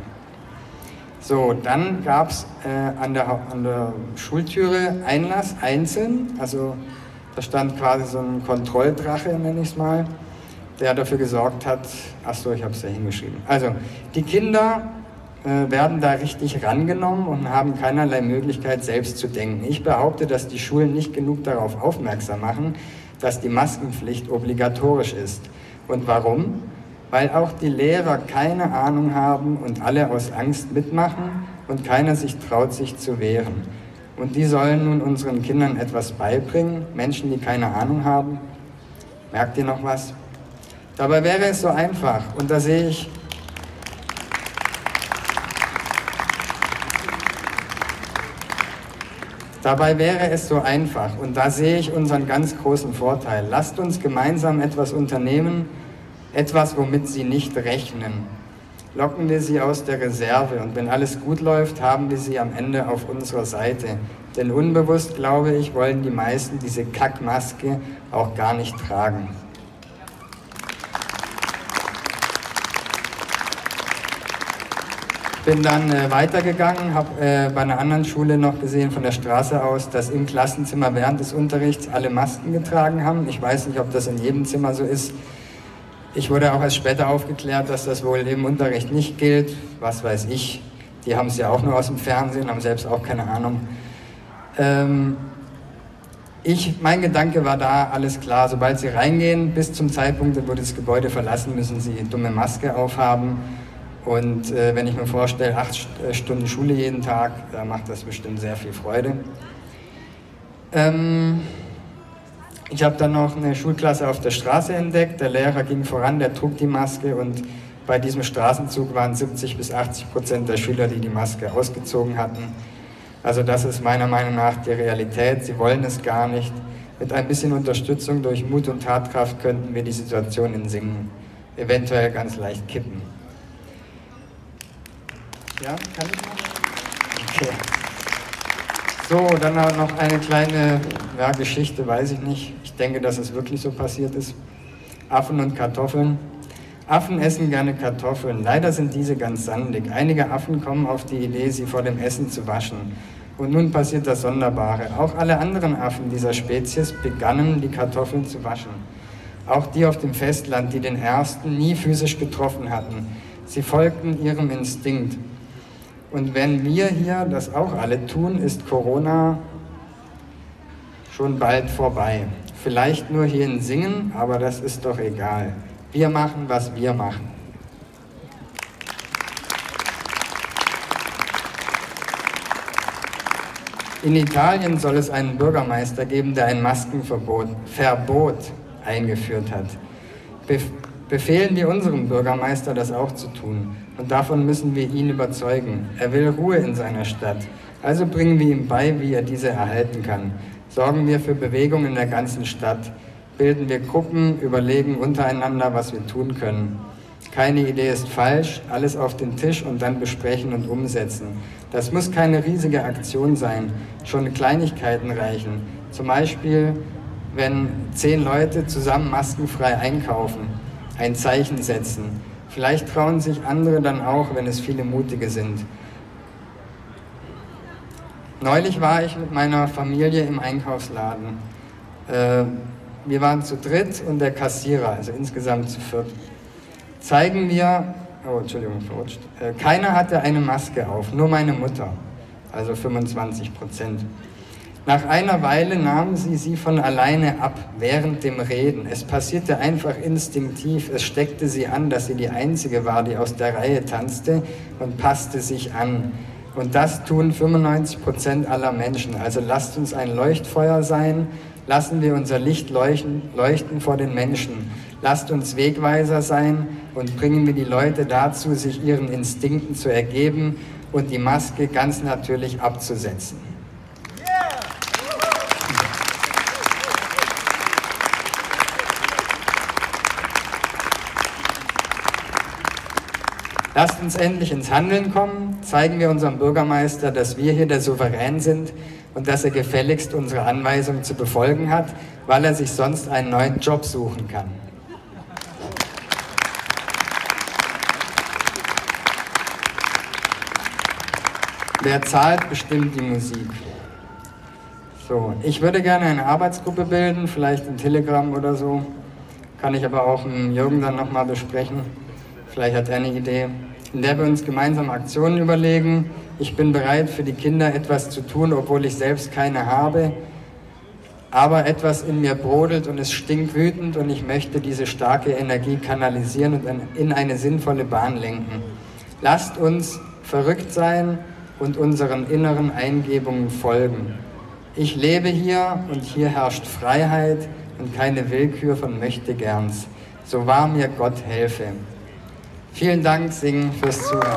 So, dann gab es äh, an, der, an der Schultüre Einlass einzeln, also da stand quasi so ein Kontrolldrache, nenne ich es mal, der dafür gesorgt hat, achso, ich habe es ja hingeschrieben. Also, die Kinder äh, werden da richtig rangenommen und haben keinerlei Möglichkeit, selbst zu denken. Ich behaupte, dass die Schulen nicht genug darauf aufmerksam machen, dass die Maskenpflicht obligatorisch ist. Und warum? Weil auch die Lehrer keine Ahnung haben und alle aus Angst mitmachen und keiner sich traut, sich zu wehren. Und die sollen nun unseren Kindern etwas beibringen, Menschen, die keine Ahnung haben. Merkt ihr noch was? Dabei wäre es so einfach, und da sehe ich, dabei wäre es so einfach, und da sehe ich unseren ganz großen Vorteil. Lasst uns gemeinsam etwas unternehmen, etwas, womit sie nicht rechnen. Locken wir sie aus der Reserve und wenn alles gut läuft, haben wir sie am Ende auf unserer Seite. Denn unbewusst, glaube ich, wollen die meisten diese Kackmaske auch gar nicht tragen. Ich bin dann äh, weitergegangen, habe äh, bei einer anderen Schule noch gesehen von der Straße aus, dass im Klassenzimmer während des Unterrichts alle Masken getragen haben. Ich weiß nicht, ob das in jedem Zimmer so ist. Ich wurde auch erst später aufgeklärt, dass das wohl im Unterricht nicht gilt. Was weiß ich. Die haben es ja auch nur aus dem Fernsehen, haben selbst auch keine Ahnung. Ähm, ich, mein Gedanke war da, alles klar, sobald sie reingehen, bis zum Zeitpunkt, wo das Gebäude verlassen, müssen sie eine dumme Maske aufhaben. Und äh, wenn ich mir vorstelle, acht Stunden Schule jeden Tag, da macht das bestimmt sehr viel Freude. Ähm, Ich habe dann noch eine Schulklasse auf der Straße entdeckt. Der Lehrer ging voran, der trug die Maske und bei diesem Straßenzug waren siebzig bis achtzig Prozent der Schüler, die die Maske ausgezogen hatten. Also das ist meiner Meinung nach die Realität. Sie wollen es gar nicht. Mit ein bisschen Unterstützung durch Mut und Tatkraft könnten wir die Situation in Singen eventuell ganz leicht kippen. Ja, kann ich noch? Okay. So, dann noch eine kleine ja, Geschichte, weiß ich nicht. Ich denke, dass es wirklich so passiert ist. Affen und Kartoffeln. Affen essen gerne Kartoffeln. Leider sind diese ganz sandig. Einige Affen kommen auf die Idee, sie vor dem Essen zu waschen. Und nun passiert das Sonderbare. Auch alle anderen Affen dieser Spezies begannen, die Kartoffeln zu waschen. Auch die auf dem Festland, die den ersten nie physisch getroffen hatten. Sie folgten ihrem Instinkt. Und wenn wir hier das auch alle tun, ist Corona schon bald vorbei. Vielleicht nur hier in Singen, aber das ist doch egal. Wir machen, was wir machen. In Italien soll es einen Bürgermeister geben, der ein Maskenverbot Verbot eingeführt hat. Be Befehlen wir unserem Bürgermeister, das auch zu tun. Und davon müssen wir ihn überzeugen. Er will Ruhe in seiner Stadt. Also bringen wir ihm bei, wie er diese erhalten kann. Sorgen wir für Bewegung in der ganzen Stadt. Bilden wir Gruppen, überlegen untereinander, was wir tun können. Keine Idee ist falsch, alles auf den Tisch und dann besprechen und umsetzen. Das muss keine riesige Aktion sein, schon Kleinigkeiten reichen. Zum Beispiel, wenn zehn Leute zusammen maskenfrei einkaufen. Ein Zeichen setzen. Vielleicht trauen sich andere dann auch, wenn es viele Mutige sind. Neulich war ich mit meiner Familie im Einkaufsladen. Äh, wir waren zu dritt und der Kassierer, also insgesamt zu viert. Zeigen wir, oh Entschuldigung, verrutscht. Äh, keiner hatte eine Maske auf, nur meine Mutter, also fünfundzwanzig Prozent. Nach einer Weile nahmen sie sie von alleine ab, während dem Reden. Es passierte einfach instinktiv, es steckte sie an, dass sie die Einzige war, die aus der Reihe tanzte und passte sich an. Und das tun fünfundneunzig Prozent aller Menschen. Also lasst uns ein Leuchtfeuer sein, lassen wir unser Licht leuchten, leuchten vor den Menschen. Lasst uns Wegweiser sein und bringen wir die Leute dazu, sich ihren Instinkten zu ergeben und die Maske ganz natürlich abzusetzen. Lasst uns endlich ins Handeln kommen, zeigen wir unserem Bürgermeister, dass wir hier der Souverän sind und dass er gefälligst unsere Anweisungen zu befolgen hat, weil er sich sonst einen neuen Job suchen kann. Wer zahlt, bestimmt die Musik. So, ich würde gerne eine Arbeitsgruppe bilden, vielleicht in Telegram oder so. Kann ich aber auch mit Jürgen dann nochmal besprechen. Vielleicht hat er eine Idee, in der wir uns gemeinsam Aktionen überlegen. Ich bin bereit, für die Kinder etwas zu tun, obwohl ich selbst keine habe. Aber etwas in mir brodelt und es stinkt wütend und ich möchte diese starke Energie kanalisieren und in eine sinnvolle Bahn lenken. Lasst uns verrückt sein und unseren inneren Eingebungen folgen. Ich lebe hier und hier herrscht Freiheit und keine Willkür von Möchtegerns. So wahr mir Gott helfe. Vielen Dank, Singen, fürs Zuhören.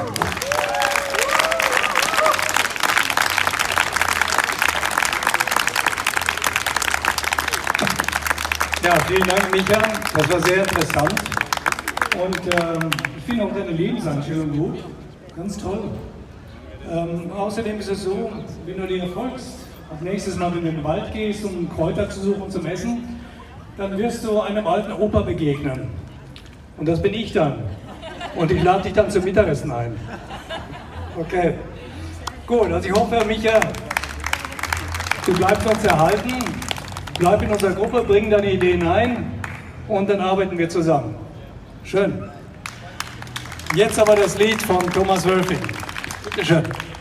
Ja, vielen Dank, Micha. Das war sehr interessant. Und ähm, ich finde auch deine Lebenseinstellung gut. Ganz toll. Ähm, außerdem ist es so, wenn du dir folgst, als nächstes Mal, wenn du in den Wald gehst, um Kräuter zu suchen, zum Essen, dann wirst du einem alten Opa begegnen. Und das bin ich dann. Und ich lade dich dann zum Mittagessen ein. Okay. Gut, also ich hoffe, Micha, du bleibst uns erhalten. Bleib in unserer Gruppe, bring deine Ideen ein und dann arbeiten wir zusammen. Schön. Jetzt aber das Lied von Thomas Wölfing. Bitte schön.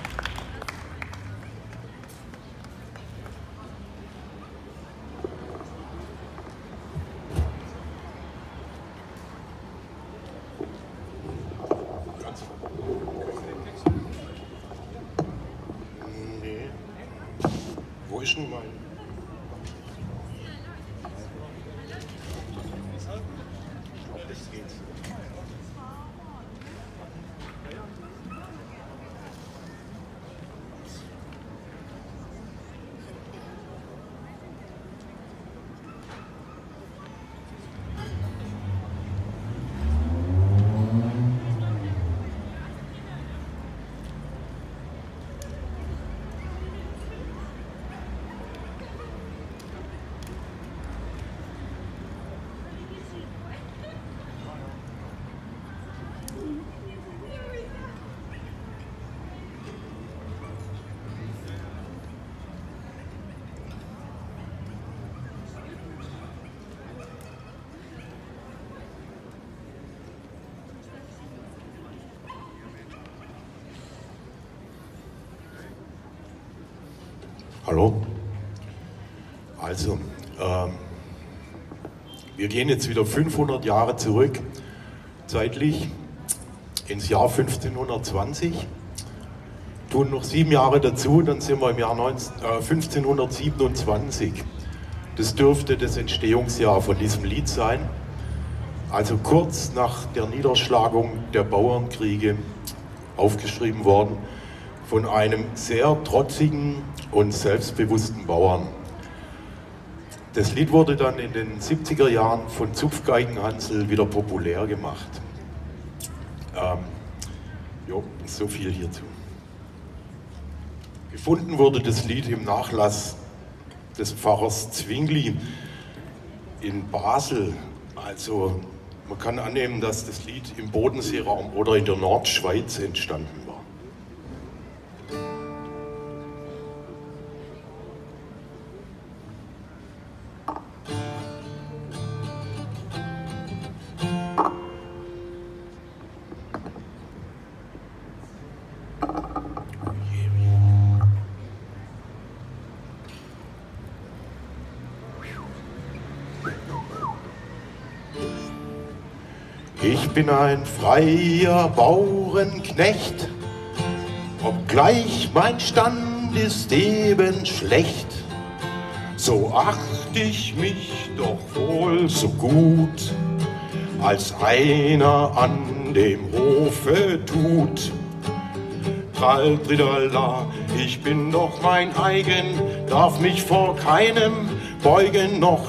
Wo ist denn mein? Ich glaube, das geht. Hallo? Also, ähm, wir gehen jetzt wieder fünfhundert Jahre zurück, zeitlich, ins Jahr fünfzehnhundertzwanzig, tun noch sieben Jahre dazu, dann sind wir im Jahr fünfzehnhundertsiebenundzwanzig. Das dürfte das Entstehungsjahr von diesem Lied sein. also kurz nach der Niederschlagung der Bauernkriege, aufgeschrieben worden von einem sehr trotzigen und selbstbewussten Bauern. Das Lied wurde dann in den siebziger Jahren von Zupfgeigenhansel wieder populär gemacht. Ähm, jo, so viel hierzu. Gefunden wurde das Lied im Nachlass des Pfarrers Zwingli in Basel. Also man kann annehmen, dass das Lied im Bodenseeraum oder in der Nordschweiz entstanden war. Ich bin ein freier Bauernknecht, obgleich mein Stand ist eben schlecht, so acht ich mich doch wohl so gut, als einer an dem Hofe tut. Traltridala, ich bin doch mein eigen, darf mich vor keinem beugen noch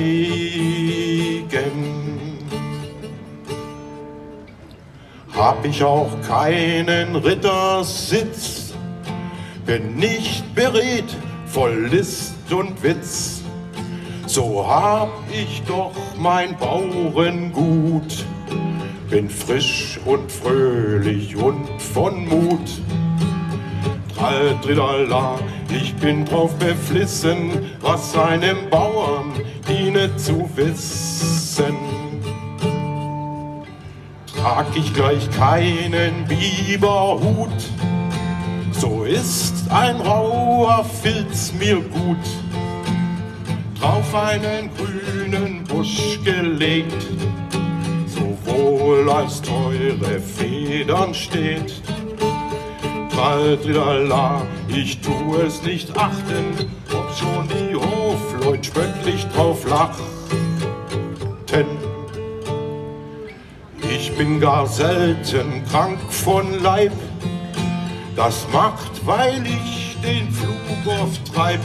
neigen. Hab ich auch keinen Rittersitz, bin nicht beredt voll List und Witz, so hab ich doch mein Bauerngut, bin frisch und fröhlich und von Mut. Traltridala, ich bin drauf beflissen, was einem Bauern diene zu wissen. Trag ich gleich keinen Biberhut, so ist ein rauer Filz mir gut. Drauf einen grünen Busch gelegt, sowohl als teure Federn steht. Traltridala, ich tu es nicht achten, ob schon die Hofleut spöttlich drauf lachten. Ich bin gar selten krank von Leib, das macht, weil ich den Flug oft treib.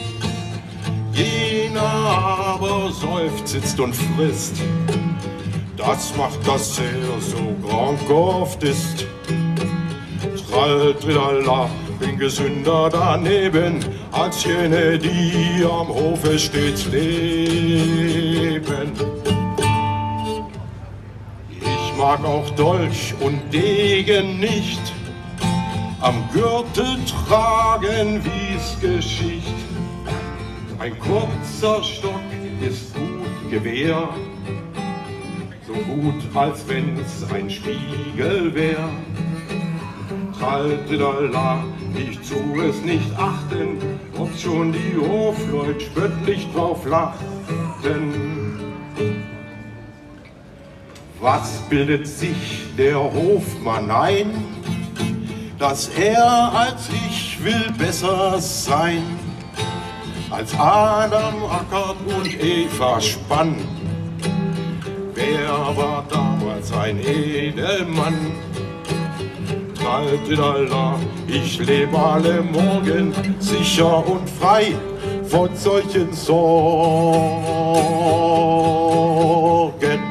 Jener aber säuft, sitzt und frisst, das macht, dass er so krank oft ist. Traltridala, bin gesünder daneben, als jene, die am Hofe stets leben. Ich mag auch Dolch und Degen nicht, am Gürtel tragen wie's Geschicht. Ein kurzer Stock ist gut Gewehr, so gut, als wenn's ein Spiegel wär. Traltridala, ich tu es nicht achten, ob schon die Hofleut spöttlich drauf lachten. Was bildet sich der Hofmann ein, dass er als ich will besser sein, als Adam ackert und Eva spann? Wer war damals ein Edelmann? Traltridala, ich lebe alle Morgen sicher und frei von solchen Sorgen.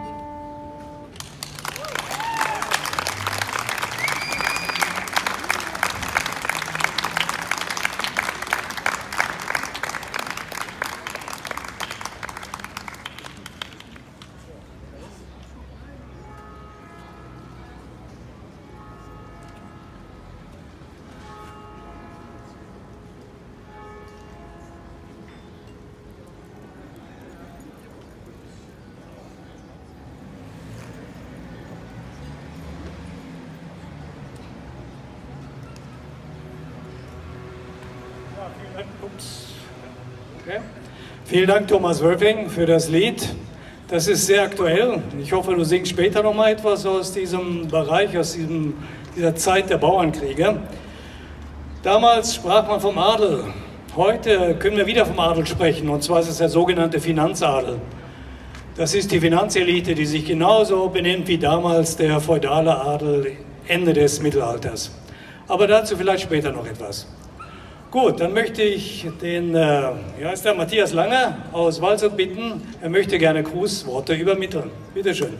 Okay. Vielen Dank, Thomas Wölfing, für das Lied. Das ist sehr aktuell. Ich hoffe, du singst später noch mal etwas aus diesem Bereich, aus diesem, dieser Zeit der Bauernkriege. Damals sprach man vom Adel. Heute können wir wieder vom Adel sprechen, und zwar ist es der sogenannte Finanzadel. Das ist die Finanzelite, die sich genauso benennt wie damals der feudale Adel Ende des Mittelalters. Aber dazu vielleicht später noch etwas. Gut, dann möchte ich den, äh, ja, ist der Matthias Langer aus Waldshut bitten, er möchte gerne Grußworte übermitteln. Bitte schön.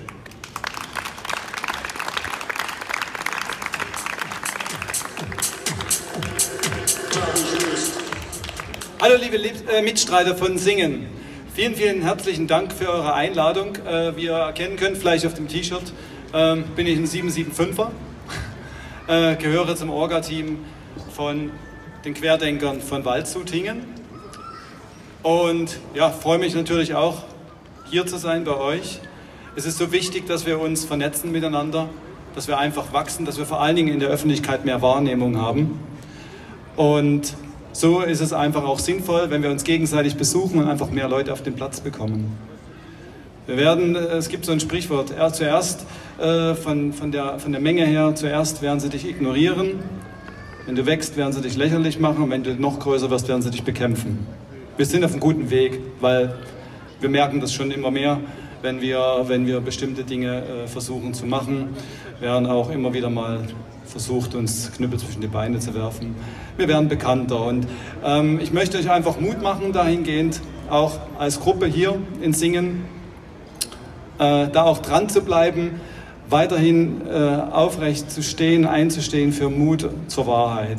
Hallo liebe Mitstreiter von Singen. Vielen, vielen herzlichen Dank für eure Einladung. Wie ihr erkennen könnt, vielleicht auf dem T-Shirt, bin ich ein sieben sieben fünfer. Gehöre zum Orga-Team von den Querdenkern von Waldshut-Hingen. Und ja, freue mich natürlich auch, hier zu sein bei euch. Es ist so wichtig, dass wir uns vernetzen miteinander, dass wir einfach wachsen, dass wir vor allen Dingen in der Öffentlichkeit mehr Wahrnehmung haben. Und so ist es einfach auch sinnvoll, wenn wir uns gegenseitig besuchen und einfach mehr Leute auf den Platz bekommen. Wir werden, es gibt so ein Sprichwort, zuerst äh, von, von, der, von der Menge her, zuerst werden sie dich ignorieren, wenn du wächst, werden sie dich lächerlich machen und wenn du noch größer wirst, werden sie dich bekämpfen. Wir sind auf einem guten Weg, weil wir merken das schon immer mehr, wenn wir, wenn wir bestimmte Dinge äh, versuchen zu machen. Wir werden auch immer wieder mal versucht, uns Knüppel zwischen die Beine zu werfen. Wir werden bekannter und ähm, ich möchte euch einfach Mut machen dahingehend, auch als Gruppe hier in Singen, äh, da auch dran zu bleiben, weiterhin äh, aufrecht zu stehen, einzustehen für Mut zur Wahrheit.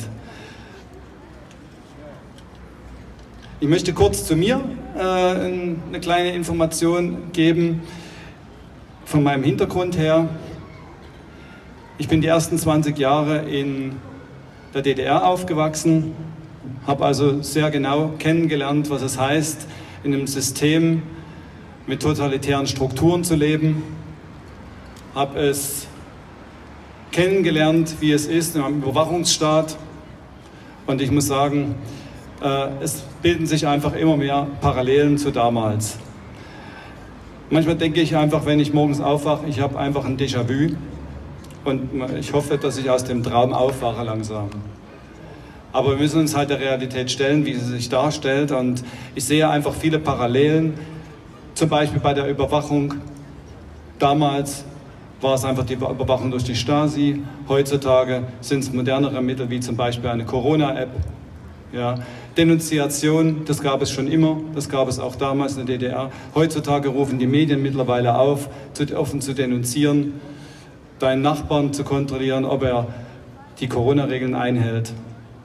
Ich möchte kurz zu mir äh, eine kleine Information geben, von meinem Hintergrund her. Ich bin die ersten zwanzig Jahre in der D D R aufgewachsen, habe also sehr genau kennengelernt, was es heißt, in einem System mit totalitären Strukturen zu leben. Habe es kennengelernt, wie es ist in einem Überwachungsstaat. Und ich muss sagen, äh, es bilden sich einfach immer mehr Parallelen zu damals. Manchmal denke ich einfach, wenn ich morgens aufwache, ich habe einfach ein Déjà-vu. Und ich hoffe, dass ich aus dem Traum aufwache langsam. Aber wir müssen uns halt der Realität stellen, wie sie sich darstellt. Und ich sehe einfach viele Parallelen, zum Beispiel bei der Überwachung. Damals war es einfach die Überwachung durch die Stasi. Heutzutage sind es modernere Mittel, wie zum Beispiel eine Corona-App. Ja. Denunziation, das gab es schon immer, das gab es auch damals in der D D R. Heutzutage rufen die Medien mittlerweile auf, offen zu denunzieren, deinen Nachbarn zu kontrollieren, ob er die Corona-Regeln einhält.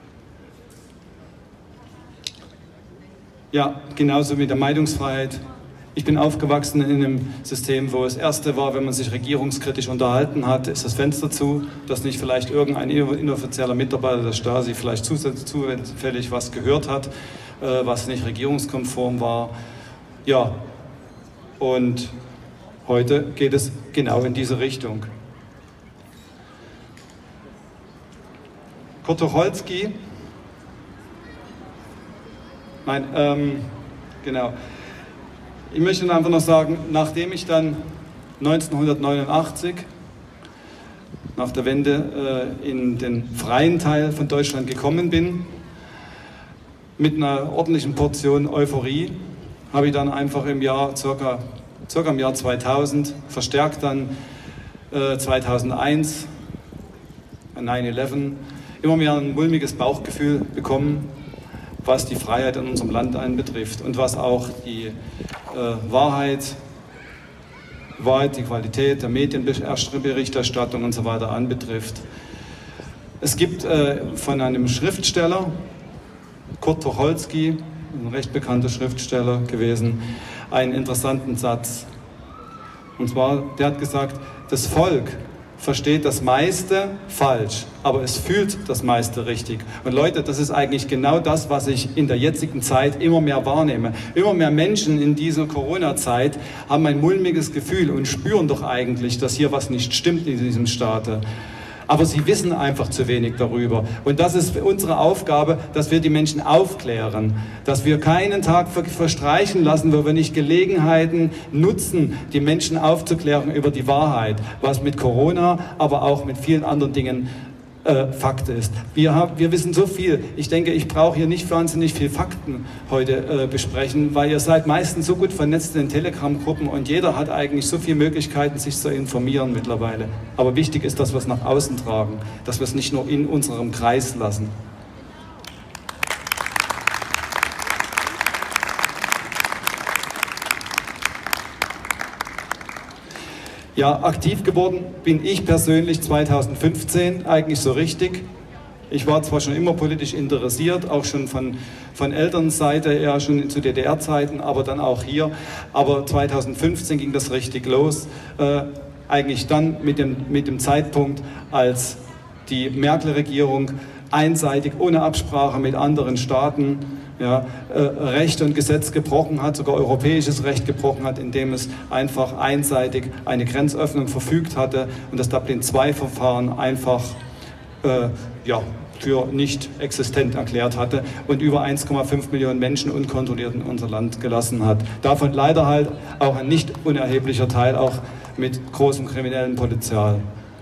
Ja, genauso mit der Meinungsfreiheit. Ich bin aufgewachsen in einem System, wo das Erste war, wenn man sich regierungskritisch unterhalten hat, ist das Fenster zu, dass nicht vielleicht irgendein inoffizieller Mitarbeiter der Stasi vielleicht zufällig was gehört hat, was nicht regierungskonform war. Ja, und heute geht es genau in diese Richtung. Kurt Tucholsky, nein, ähm, genau. Ich möchte einfach noch sagen, nachdem ich dann neunzehnhundertneunundachtzig nach der Wende äh, in den freien Teil von Deutschland gekommen bin, mit einer ordentlichen Portion Euphorie, habe ich dann einfach im Jahr, circa, circa im Jahr zweitausend, verstärkt dann äh, zweitausendeins, neun elf, immer mehr ein mulmiges Bauchgefühl bekommen, was die Freiheit in unserem Land anbetrifft und was auch die äh, Wahrheit, Wahrheit, die Qualität der Medienberichterstattung und so weiter anbetrifft. Es gibt äh, von einem Schriftsteller, Kurt Tucholsky, ein recht bekannter Schriftsteller gewesen, einen interessanten Satz. Und zwar, der hat gesagt, das Volk versteht das meiste falsch, aber es fühlt das meiste richtig. Und Leute, das ist eigentlich genau das, was ich in der jetzigen Zeit immer mehr wahrnehme. Immer mehr Menschen in dieser Corona-Zeit haben ein mulmiges Gefühl und spüren doch eigentlich, dass hier was nicht stimmt in diesem Staate. Aber sie wissen einfach zu wenig darüber. Und das ist unsere Aufgabe, dass wir die Menschen aufklären, dass wir keinen Tag verstreichen lassen, wo wir nicht Gelegenheiten nutzen, die Menschen aufzuklären über die Wahrheit, was mit Corona, aber auch mit vielen anderen Dingen äh, Fakt ist. Wir, haben, wir wissen so viel. Ich denke, ich brauche hier nicht wahnsinnig viel Fakten heute äh, besprechen, weil ihr seid meistens so gut vernetzt in den Telegram-Gruppen und jeder hat eigentlich so viele Möglichkeiten, sich zu informieren mittlerweile. Aber wichtig ist, dass wir es nach außen tragen, dass wir es nicht nur in unserem Kreis lassen. Ja, aktiv geworden bin ich persönlich zweitausendfünfzehn, eigentlich so richtig. Ich war zwar schon immer politisch interessiert, auch schon von, von Elternseite, eher schon zu D D R-Zeiten, aber dann auch hier. Aber zweitausendfünfzehn ging das richtig los, äh, eigentlich dann mit dem, mit dem Zeitpunkt, als die Merkel-Regierung einseitig, ohne Absprache mit anderen Staaten, ja, äh, Recht und Gesetz gebrochen hat, sogar europäisches Recht gebrochen hat, indem es einfach einseitig eine Grenzöffnung verfügt hatte und das Dublin zwei Verfahren einfach äh, ja, für nicht existent erklärt hatte und über eins Komma fünf Millionen Menschen unkontrolliert in unser Land gelassen hat. Davon leider halt auch ein nicht unerheblicher Teil, auch mit großem kriminellen Potenzial.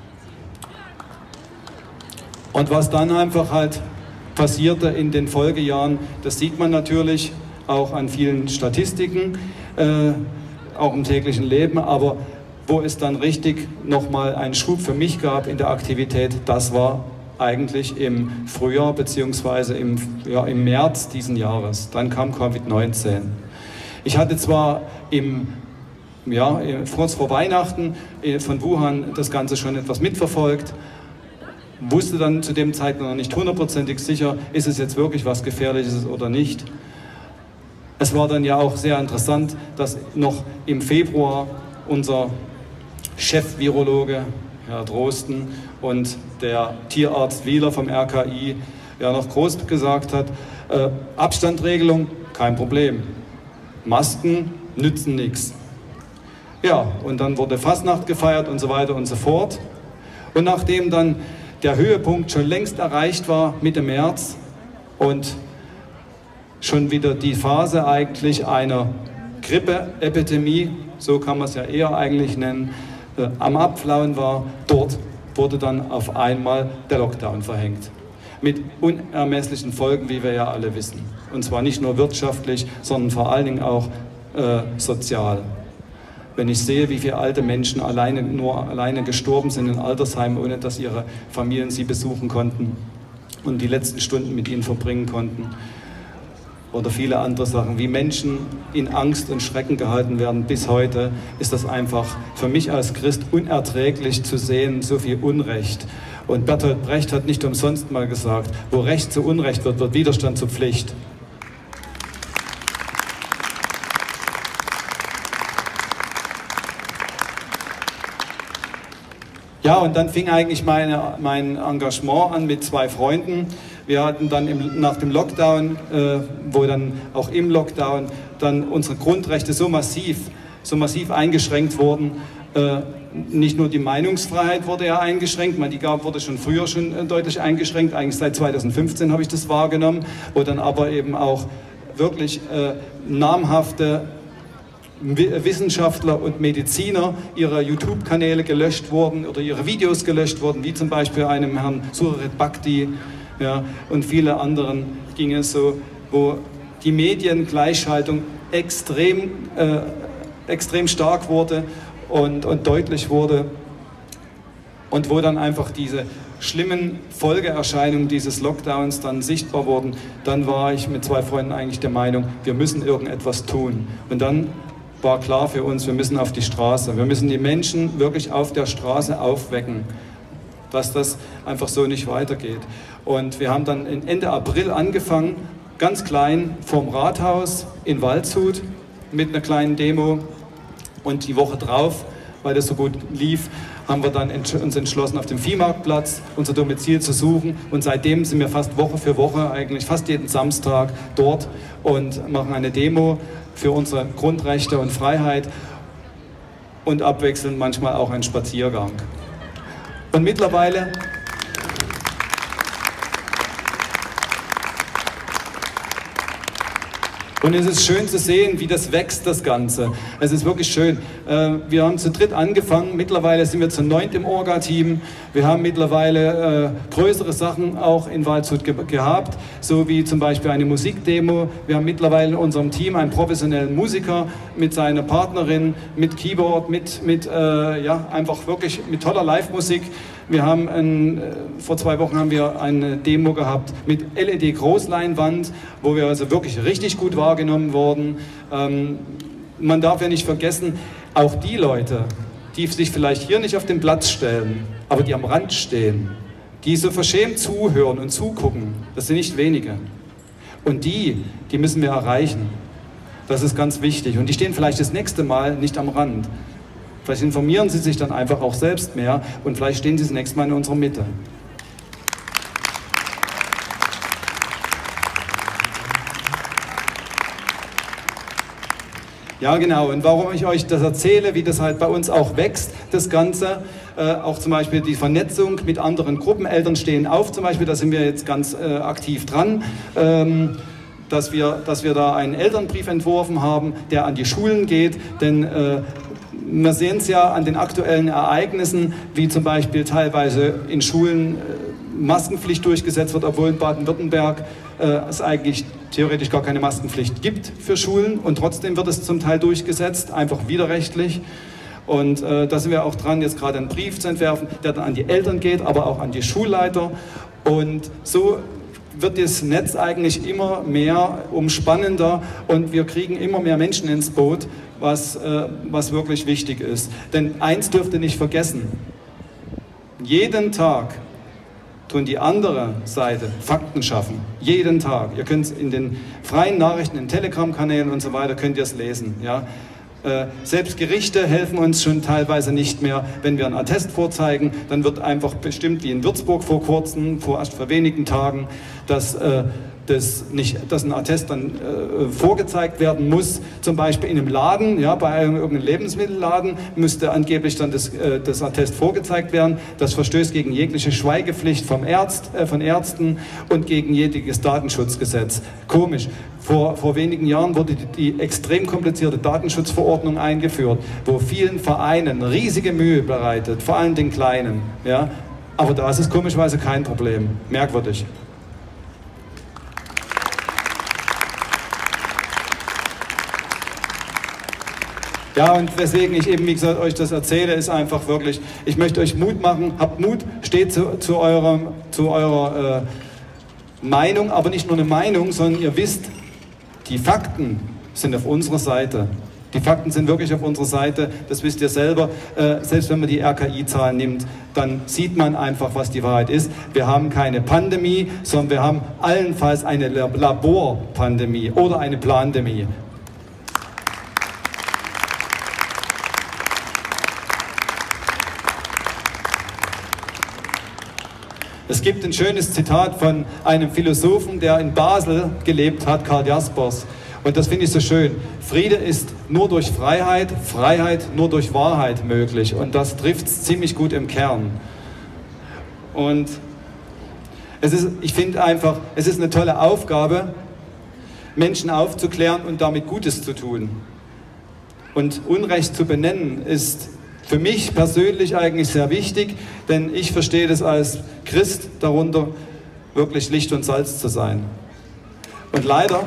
Und was dann einfach halt passierte in den Folgejahren, das sieht man natürlich auch an vielen Statistiken, äh, auch im täglichen Leben, aber wo es dann richtig nochmal einen Schub für mich gab in der Aktivität, das war eigentlich im Frühjahr bzw. Im, ja, im März diesen Jahres. Dann kam Covid neunzehn. Ich hatte zwar im ja, kurz vor Weihnachten von Wuhan das Ganze schon etwas mitverfolgt, wusste dann zu dem Zeitpunkt noch nicht hundertprozentig sicher, ist es jetzt wirklich was Gefährliches oder nicht. Es war dann ja auch sehr interessant, dass noch im Februar unser Chef-Virologe, Herr Drosten, und der Tierarzt Wieler vom R K I ja noch groß gesagt hat, äh, Abstandregelung, kein Problem, Masken nützen nichts. Ja, und dann wurde Fastnacht gefeiert und so weiter und so fort. Und nachdem dann der Höhepunkt schon längst erreicht war, Mitte März, und schon wieder die Phase eigentlich einer Grippeepidemie, so kann man es ja eher eigentlich nennen, äh, am Abflauen war, dort wurde dann auf einmal der Lockdown verhängt. Mit unermesslichen Folgen, wie wir ja alle wissen. Und zwar nicht nur wirtschaftlich, sondern vor allen Dingen auch äh, sozial. Wenn ich sehe, wie viele alte Menschen alleine, nur alleine gestorben sind in Altersheimen, ohne dass ihre Familien sie besuchen konnten und die letzten Stunden mit ihnen verbringen konnten. Oder viele andere Sachen, wie Menschen in Angst und Schrecken gehalten werden. Bis heute ist das einfach für mich als Christ unerträglich zu sehen, so viel Unrecht. Und Bertolt Brecht hat nicht umsonst mal gesagt, wo Recht zu Unrecht wird, wird Widerstand zur Pflicht. Ja, und dann fing eigentlich meine, mein Engagement an mit zwei Freunden. Wir hatten dann im, nach dem Lockdown, äh, wo dann auch im Lockdown dann unsere Grundrechte so massiv, so massiv eingeschränkt wurden. Äh, nicht nur die Meinungsfreiheit wurde ja eingeschränkt, man, die gab, wurde schon früher schon äh, deutlich eingeschränkt, eigentlich seit zweitausendfünfzehn habe ich das wahrgenommen, wo dann aber eben auch wirklich äh, namhafte Wissenschaftler und Mediziner ihre YouTube-Kanäle gelöscht wurden oder ihre Videos gelöscht wurden, wie zum Beispiel einem Herrn Surit Bhakti, ja, und viele anderen ging es so, wo die Mediengleichschaltung extrem, äh, extrem stark wurde und, und deutlich wurde und wo dann einfach diese schlimmen Folgeerscheinungen dieses Lockdowns dann sichtbar wurden, dann war ich mit zwei Freunden eigentlich der Meinung, wir müssen irgendetwas tun. Und dann war klar für uns, wir müssen auf die Straße. Wir müssen die Menschen wirklich auf der Straße aufwecken, dass das einfach so nicht weitergeht. Und wir haben dann Ende April angefangen, ganz klein vorm Rathaus in Waldshut mit einer kleinen Demo. Und die Woche drauf, weil das so gut lief, haben wir dann uns entschlossen, auf dem Viehmarktplatz unser Domizil zu suchen. Und seitdem sind wir fast Woche für Woche, eigentlich fast jeden Samstag dort und machen eine Demo für unsere Grundrechte und Freiheit und abwechselnd manchmal auch einen Spaziergang. Und mittlerweile und es ist schön zu sehen, wie das wächst, das Ganze. Es ist wirklich schön. Wir haben zu dritt angefangen, mittlerweile sind wir zu neunt im Orga-Team. Wir haben mittlerweile äh, größere Sachen auch in Waldshut ge gehabt, so wie zum Beispiel eine Musikdemo. Wir haben mittlerweile in unserem Team einen professionellen Musiker mit seiner Partnerin, mit Keyboard, mit, mit äh, ja, einfach wirklich mit toller Live-Musik. Wir haben ein, vor zwei Wochen haben wir eine Demo gehabt mit L E D-Großleinwand, wo wir also wirklich richtig gut wahrgenommen wurden. Ähm, man darf ja nicht vergessen, auch die Leute, die sich vielleicht hier nicht auf den Platz stellen, aber die am Rand stehen, die so verschämt zuhören und zugucken, das sind nicht wenige. Und die, die müssen wir erreichen. Das ist ganz wichtig. Und die stehen vielleicht das nächste Mal nicht am Rand. Vielleicht informieren sie sich dann einfach auch selbst mehr und vielleicht stehen sie das nächste Mal in unserer Mitte. Ja, genau. Und warum ich euch das erzähle, wie das halt bei uns auch wächst, das Ganze, äh, auch zum Beispiel die Vernetzung mit anderen Gruppen. Eltern stehen auf zum Beispiel, da sind wir jetzt ganz äh, aktiv dran. Ähm, dass wir, dass wir da einen Elternbrief entworfen haben, der an die Schulen geht, denn äh, wir sehen es ja an den aktuellen Ereignissen, wie zum Beispiel teilweise in Schulen Maskenpflicht durchgesetzt wird, obwohl in Baden-Württemberg äh, es eigentlich theoretisch gar keine Maskenpflicht gibt für Schulen und trotzdem wird es zum Teil durchgesetzt, einfach widerrechtlich. Und äh, da sind wir auch dran, jetzt gerade einen Brief zu entwerfen, der dann an die Eltern geht, aber auch an die Schulleiter. Und so wird das Netz eigentlich immer mehr umspannender und wir kriegen immer mehr Menschen ins Boot, was, äh, was wirklich wichtig ist. Denn eins dürft ihr nicht vergessen, jeden Tag tun die andere Seite Fakten schaffen. Jeden Tag. Ihr könnt es in den freien Nachrichten, in Telegram-Kanälen und so weiter, könnt ihr es lesen. Ja? Äh, selbst Gerichte helfen uns schon teilweise nicht mehr. Wenn wir einen Attest vorzeigen, dann wird einfach bestimmt, wie in Würzburg vor kurzem, vor erst vor wenigen Tagen, dass äh, Das nicht, dass ein Attest dann äh, vorgezeigt werden muss, zum Beispiel in einem Laden, ja, bei einem, irgendeinem Lebensmittelladen müsste angeblich dann das, äh, das Attest vorgezeigt werden. Das verstößt gegen jegliche Schweigepflicht vom Ärzt, äh, von Ärzten und gegen jedes Datenschutzgesetz. Komisch. Vor, vor wenigen Jahren wurde die, die extrem komplizierte Datenschutzverordnung eingeführt, wo vielen Vereinen riesige Mühe bereitet, vor allem den kleinen. Ja. Aber da ist es komischerweise kein Problem. Merkwürdig. Ja, und weswegen ich eben, wie gesagt, euch das erzähle, ist einfach wirklich, ich möchte euch Mut machen, habt Mut, steht zu, zu, eurem, zu eurer äh, Meinung, aber nicht nur eine Meinung, sondern ihr wisst, die Fakten sind auf unserer Seite. Die Fakten sind wirklich auf unserer Seite, das wisst ihr selber. Äh, selbst wenn man die R K I-Zahlen nimmt, dann sieht man einfach, was die Wahrheit ist. Wir haben keine Pandemie, sondern wir haben allenfalls eine Laborpandemie oder eine Plandemie. Es gibt ein schönes Zitat von einem Philosophen, der in Basel gelebt hat, Karl Jaspers. Und das finde ich so schön. Friede ist nur durch Freiheit, Freiheit nur durch Wahrheit möglich. Und das trifft es ziemlich gut im Kern. Und es ist, ich finde einfach, es ist eine tolle Aufgabe, Menschen aufzuklären und damit Gutes zu tun. Und Unrecht zu benennen ist für mich persönlich eigentlich sehr wichtig, denn ich verstehe das als Christ darunter, wirklich Licht und Salz zu sein. Und leider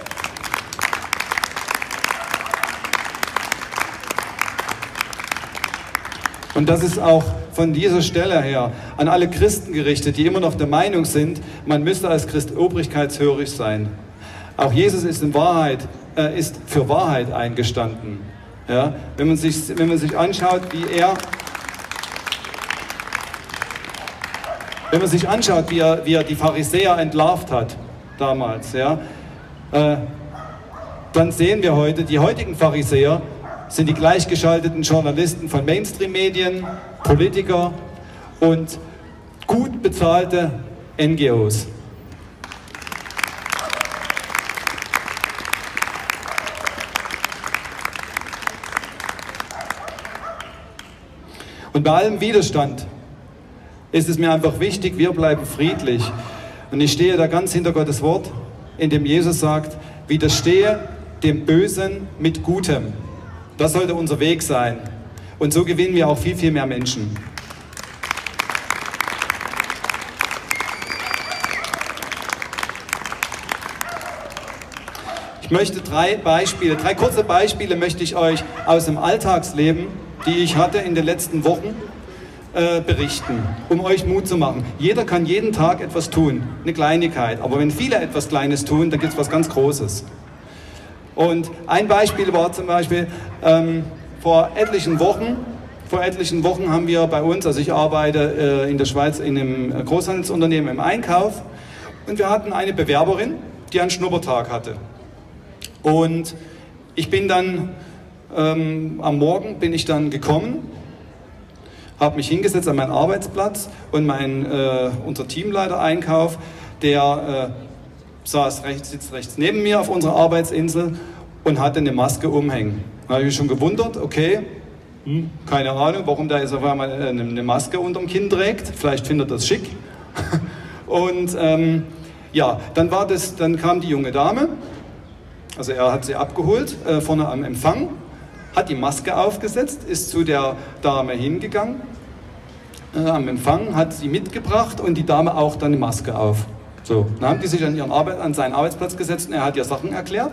und das ist auch von dieser Stelle her an alle Christen gerichtet, die immer noch der Meinung sind, man müsste als Christ obrigkeitshörig sein. Auch Jesus ist in Wahrheit, äh, ist für Wahrheit eingestanden. Ja, wenn man sich, wenn man sich anschaut, wie er, wenn man sich anschaut, wie er, wie er die Pharisäer entlarvt hat damals, ja, äh, dann sehen wir heute, die heutigen Pharisäer sind die gleichgeschalteten Journalisten von Mainstream-Medien, Politiker und gut bezahlte N G Os. Und bei allem Widerstand ist es mir einfach wichtig, wir bleiben friedlich. Und ich stehe da ganz hinter Gottes Wort, in dem Jesus sagt, widerstehe dem Bösen mit Gutem. Das sollte unser Weg sein. Und so gewinnen wir auch viel, viel mehr Menschen. Ich möchte drei Beispiele, drei kurze Beispiele möchte ich euch aus dem Alltagsleben, die ich hatte in den letzten Wochen, äh, berichten, um euch Mut zu machen. Jeder kann jeden Tag etwas tun, eine Kleinigkeit. Aber wenn viele etwas Kleines tun, dann gibt es was ganz Großes. Und ein Beispiel war zum Beispiel, ähm, vor etlichen Wochen, vor etlichen Wochen haben wir bei uns, also ich arbeite äh, in der Schweiz in einem Großhandelsunternehmen im Einkauf, und wir hatten eine Bewerberin, die einen Schnuppertag hatte. Und ich bin dann, ähm, am Morgen bin ich dann gekommen, habe mich hingesetzt an meinen Arbeitsplatz und mein, äh, unser Teamleiter Einkauf, der äh, saß rechts, sitzt rechts neben mir auf unserer Arbeitsinsel und hatte eine Maske umhängen. Da habe ich mich schon gewundert, okay, hm, keine Ahnung, warum der jetzt auf einmal eine Maske unterm Kinn trägt, vielleicht findet er das schick. Und ähm, ja, dann, war das, dann kam die junge Dame. Also er hat sie abgeholt, äh, vorne am Empfang, hat die Maske aufgesetzt, ist zu der Dame hingegangen, äh, am Empfang, hat sie mitgebracht und die Dame auch dann die Maske auf. So, dann haben die sich an, ihren Arbeit, an seinen Arbeitsplatz gesetzt und er hat ihr Sachen erklärt.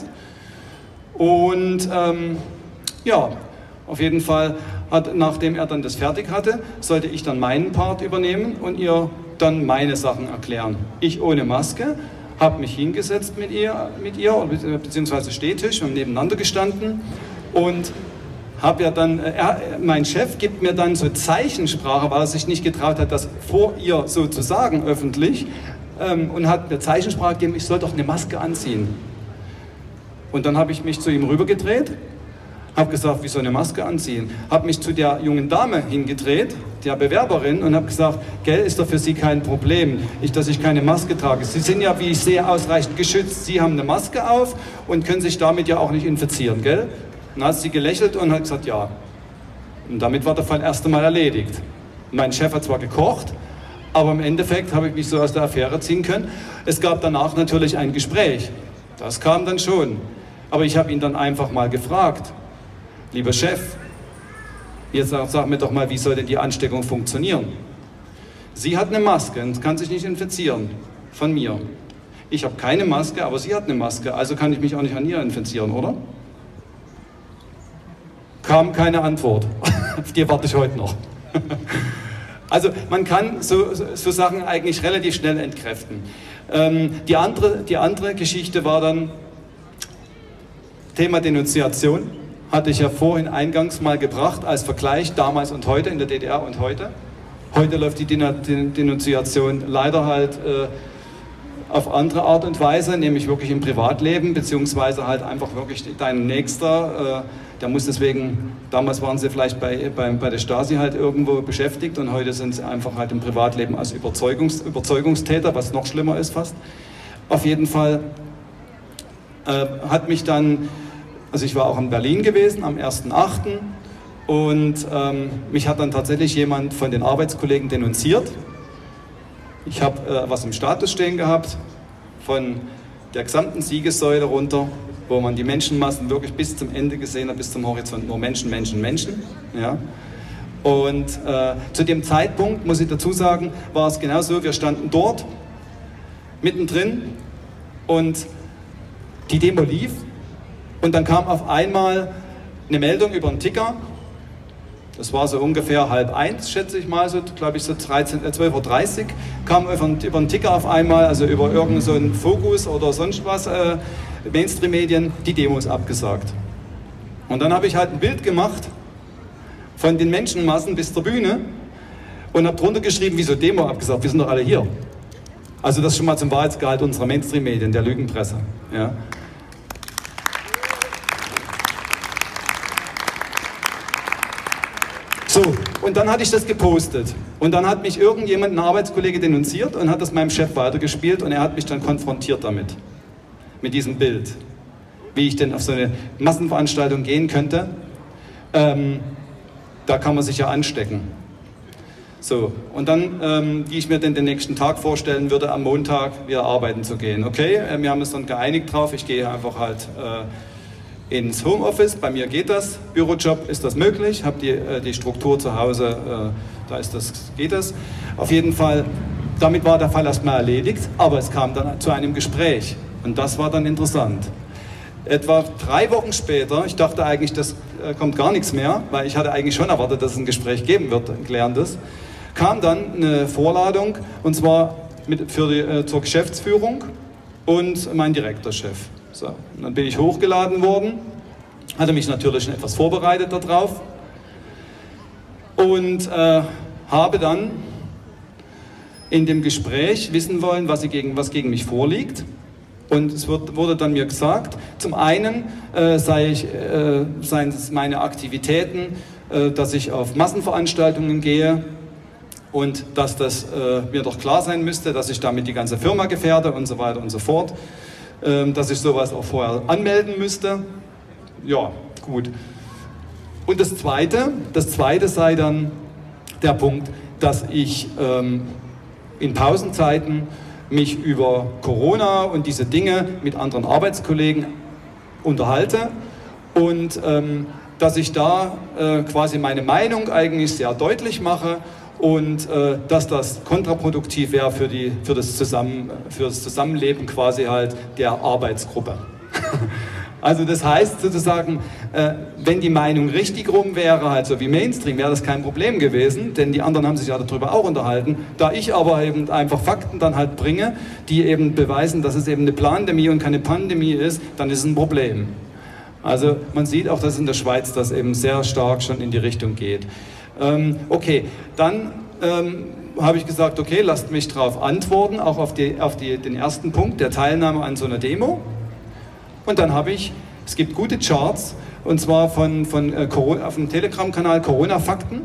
Und ähm, ja, auf jeden Fall, hat, nachdem er dann das fertig hatte, sollte ich dann meinen Part übernehmen und ihr dann meine Sachen erklären. Ich ohne Maske. Habe mich hingesetzt mit ihr, mit ihr beziehungsweise Stehtisch, wir haben nebeneinander gestanden und habe ja dann, er, mein Chef gibt mir dann so Zeichensprache, weil er sich nicht getraut hat, das vor ihr so zu sagen öffentlich, ähm, und hat mir Zeichensprache gegeben, ich soll doch eine Maske anziehen. Und dann habe ich mich zu ihm rübergedreht, habe gesagt, wie soll eine Maske anziehen? Habe mich zu der jungen Dame hingedreht, der Bewerberin, und habe gesagt, gell, ist doch für Sie kein Problem, ich, dass ich keine Maske trage. Sie sind ja, wie ich sehe, ausreichend geschützt. Sie haben eine Maske auf und können sich damit ja auch nicht infizieren, gell? Und dann hat sie gelächelt und hat gesagt, ja. Und damit war der Fall erst einmal erledigt. Mein Chef hat zwar gekocht, aber im Endeffekt habe ich mich so aus der Affäre ziehen können. Es gab danach natürlich ein Gespräch. Das kam dann schon. Aber ich habe ihn dann einfach mal gefragt, lieber Chef, jetzt sag, sag mir doch mal, wie soll denn die Ansteckung funktionieren? Sie hat eine Maske und kann sich nicht infizieren von mir. Ich habe keine Maske, aber sie hat eine Maske, also kann ich mich auch nicht an ihr infizieren, oder? Kam keine Antwort. Auf die warte ich heute noch. Also man kann so, so Sachen eigentlich relativ schnell entkräften. Ähm, die, andere, die andere Geschichte war dann Thema Denunziation. Hatte ich ja vorhin eingangs mal gebracht als Vergleich damals und heute, in der D D R und heute. Heute läuft die Denunziation leider halt äh, auf andere Art und Weise, nämlich wirklich im Privatleben, beziehungsweise halt einfach wirklich dein Nächster, äh, der muss deswegen, damals waren sie vielleicht bei, bei, bei der Stasi halt irgendwo beschäftigt und heute sind sie einfach halt im Privatleben als Überzeugungs, Überzeugungstäter, was noch schlimmer ist fast. Auf jeden Fall äh, hat mich dann, also ich war auch in Berlin gewesen am ersten achten und ähm, mich hat dann tatsächlich jemand von den Arbeitskollegen denunziert. Ich habe äh, was im Status stehen gehabt, von der gesamten Siegessäule runter, wo man die Menschenmassen wirklich bis zum Ende gesehen hat, bis zum Horizont, nur Menschen, Menschen, Menschen. Ja. Und äh, zu dem Zeitpunkt, muss ich dazu sagen, war es genau so, wir standen dort, mittendrin, und die Demo lief. Und dann kam auf einmal eine Meldung über einen Ticker. Das war so ungefähr halb eins, schätze ich mal, so glaube ich so zwölf Uhr dreißig, kam über einen Ticker auf einmal, also über irgendeinen so einen Fokus oder sonst was, äh, Mainstream-Medien, die Demos abgesagt. Und dann habe ich halt ein Bild gemacht von den Menschenmassen bis zur Bühne und habe drunter geschrieben, wieso Demo abgesagt, wir sind doch alle hier. Also das schon mal zum Wahrheitsgehalt unserer Mainstream-Medien, der Lügenpresse. Ja. So, und dann hatte ich das gepostet und dann hat mich irgendjemand, ein Arbeitskollege, denunziert und hat das meinem Chef weitergespielt und er hat mich dann konfrontiert damit, mit diesem Bild, wie ich denn auf so eine Massenveranstaltung gehen könnte. Ähm, da kann man sich ja anstecken. So, und dann, ähm, wie ich mir denn den nächsten Tag vorstellen würde, am Montag wieder arbeiten zu gehen. Okay, äh, wir haben uns dann geeinigt drauf, ich gehe einfach halt äh, ins Homeoffice. Bei mir geht das, Bürojob ist das möglich, habe die, äh, die Struktur zu Hause, äh, da ist das, geht das. Auf jeden Fall, damit war der Fall erstmal erledigt, aber es kam dann zu einem Gespräch und das war dann interessant. Etwa drei Wochen später, ich dachte eigentlich, das äh, kommt gar nichts mehr, weil ich hatte eigentlich schon erwartet, dass es ein Gespräch geben wird, ein klärendes, kam dann eine Vorladung und zwar mit, für die, äh, zur Geschäftsführung und mein Direktorchef. So, und dann bin ich hochgeladen worden, hatte mich natürlich schon etwas vorbereitet darauf und äh, habe dann in dem Gespräch wissen wollen, was, sie gegen, was gegen mich vorliegt. Und es wird, wurde dann mir gesagt, zum einen äh, sei ich, äh, seien es meine Aktivitäten, äh, dass ich auf Massenveranstaltungen gehe und dass das äh, mir doch klar sein müsste, dass ich damit die ganze Firma gefährde und so weiter und so fort, äh, dass ich sowas auch vorher anmelden müsste. Ja, gut. Und das Zweite, das Zweite sei dann der Punkt, dass ich ähm, in Pausenzeiten mich über Corona und diese Dinge mit anderen Arbeitskollegen unterhalte und ähm, dass ich da äh, quasi meine Meinung eigentlich sehr deutlich mache und äh, dass das kontraproduktiv wäre für, die, für, das Zusammen, für das Zusammenleben quasi halt der Arbeitsgruppe. Also das heißt sozusagen, äh, wenn die Meinung richtig rum wäre, halt so wie Mainstream, wäre das kein Problem gewesen, denn die anderen haben sich ja darüber auch unterhalten. Da ich aber eben einfach Fakten dann halt bringe, die eben beweisen, dass es eben eine Plandemie und keine Pandemie ist, dann ist es ein Problem. Also man sieht auch, dass in der Schweiz das eben sehr stark schon in die Richtung geht. Ähm, okay, dann ähm, habe ich gesagt, okay, lasst mich darauf antworten, auch auf, die, auf die, den ersten Punkt der Teilnahme an so einer Demo. Und dann habe ich, es gibt gute Charts, und zwar von, von äh, Corona, auf dem Telegram-Kanal Corona-Fakten.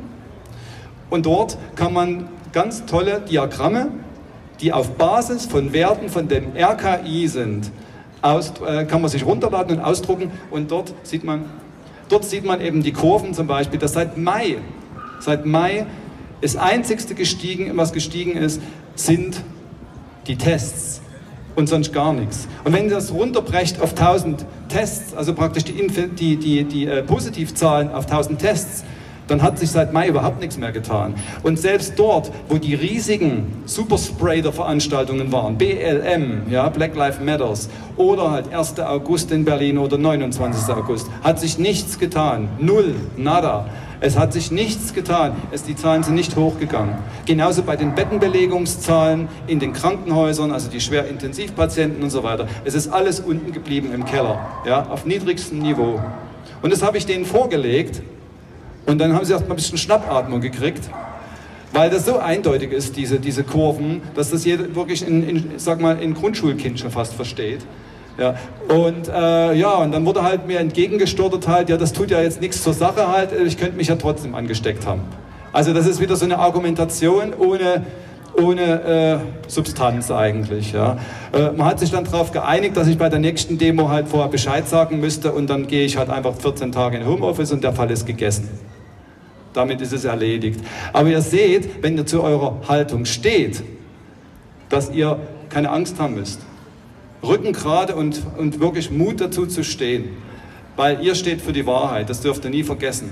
Und dort kann man ganz tolle Diagramme, die auf Basis von Werten von dem R K I sind, aus, äh, kann man sich runterladen und ausdrucken. Und dort sieht man, dort sieht man eben die Kurven zum Beispiel, dass seit Mai, seit Mai das Einzigste gestiegen, was gestiegen ist, sind die Tests. Und sonst gar nichts. Und wenn ihr das runterbrecht auf tausend Tests, also praktisch die, die, die, die äh, Positivzahlen auf tausend Tests, dann hat sich seit Mai überhaupt nichts mehr getan. Und selbst dort, wo die riesigen Superspreader-Veranstaltungen waren, B L M, ja, Black Lives Matters, oder halt erster August in Berlin oder neunundzwanzigster August, hat sich nichts getan. Null, nada. Es hat sich nichts getan. Es, die Zahlen sind nicht hochgegangen. Genauso bei den Bettenbelegungszahlen in den Krankenhäusern, also die Schwerintensivpatienten und so weiter. Es ist alles unten geblieben im Keller, ja, auf niedrigstem Niveau. Und das habe ich denen vorgelegt und dann haben sie erst mal ein bisschen Schnappatmung gekriegt, weil das so eindeutig ist, diese, diese Kurven, dass das jeder wirklich in, in, sag mal, in Grundschulkind schon fast versteht. Ja, und äh, ja, und dann wurde halt mir entgegengestürzt halt, ja, das tut ja jetzt nichts zur Sache halt, ich könnte mich ja trotzdem angesteckt haben. Also das ist wieder so eine Argumentation ohne, ohne äh, Substanz eigentlich. Ja. Äh, man hat sich dann darauf geeinigt, dass ich bei der nächsten Demo halt vorher Bescheid sagen müsste und dann gehe ich halt einfach vierzehn Tage in Homeoffice und der Fall ist gegessen. Damit ist es erledigt. Aber ihr seht, wenn ihr zu eurer Haltung steht, dass ihr keine Angst haben müsst. Rücken gerade und, und wirklich Mut dazu zu stehen, weil ihr steht für die Wahrheit, das dürft ihr nie vergessen.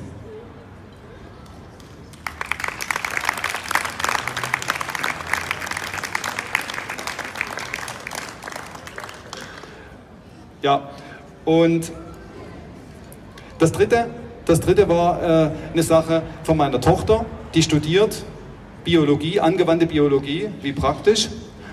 Ja, und das dritte, das dritte war äh, eine Sache von meiner Tochter, die studiert Biologie, angewandte Biologie, wie praktisch.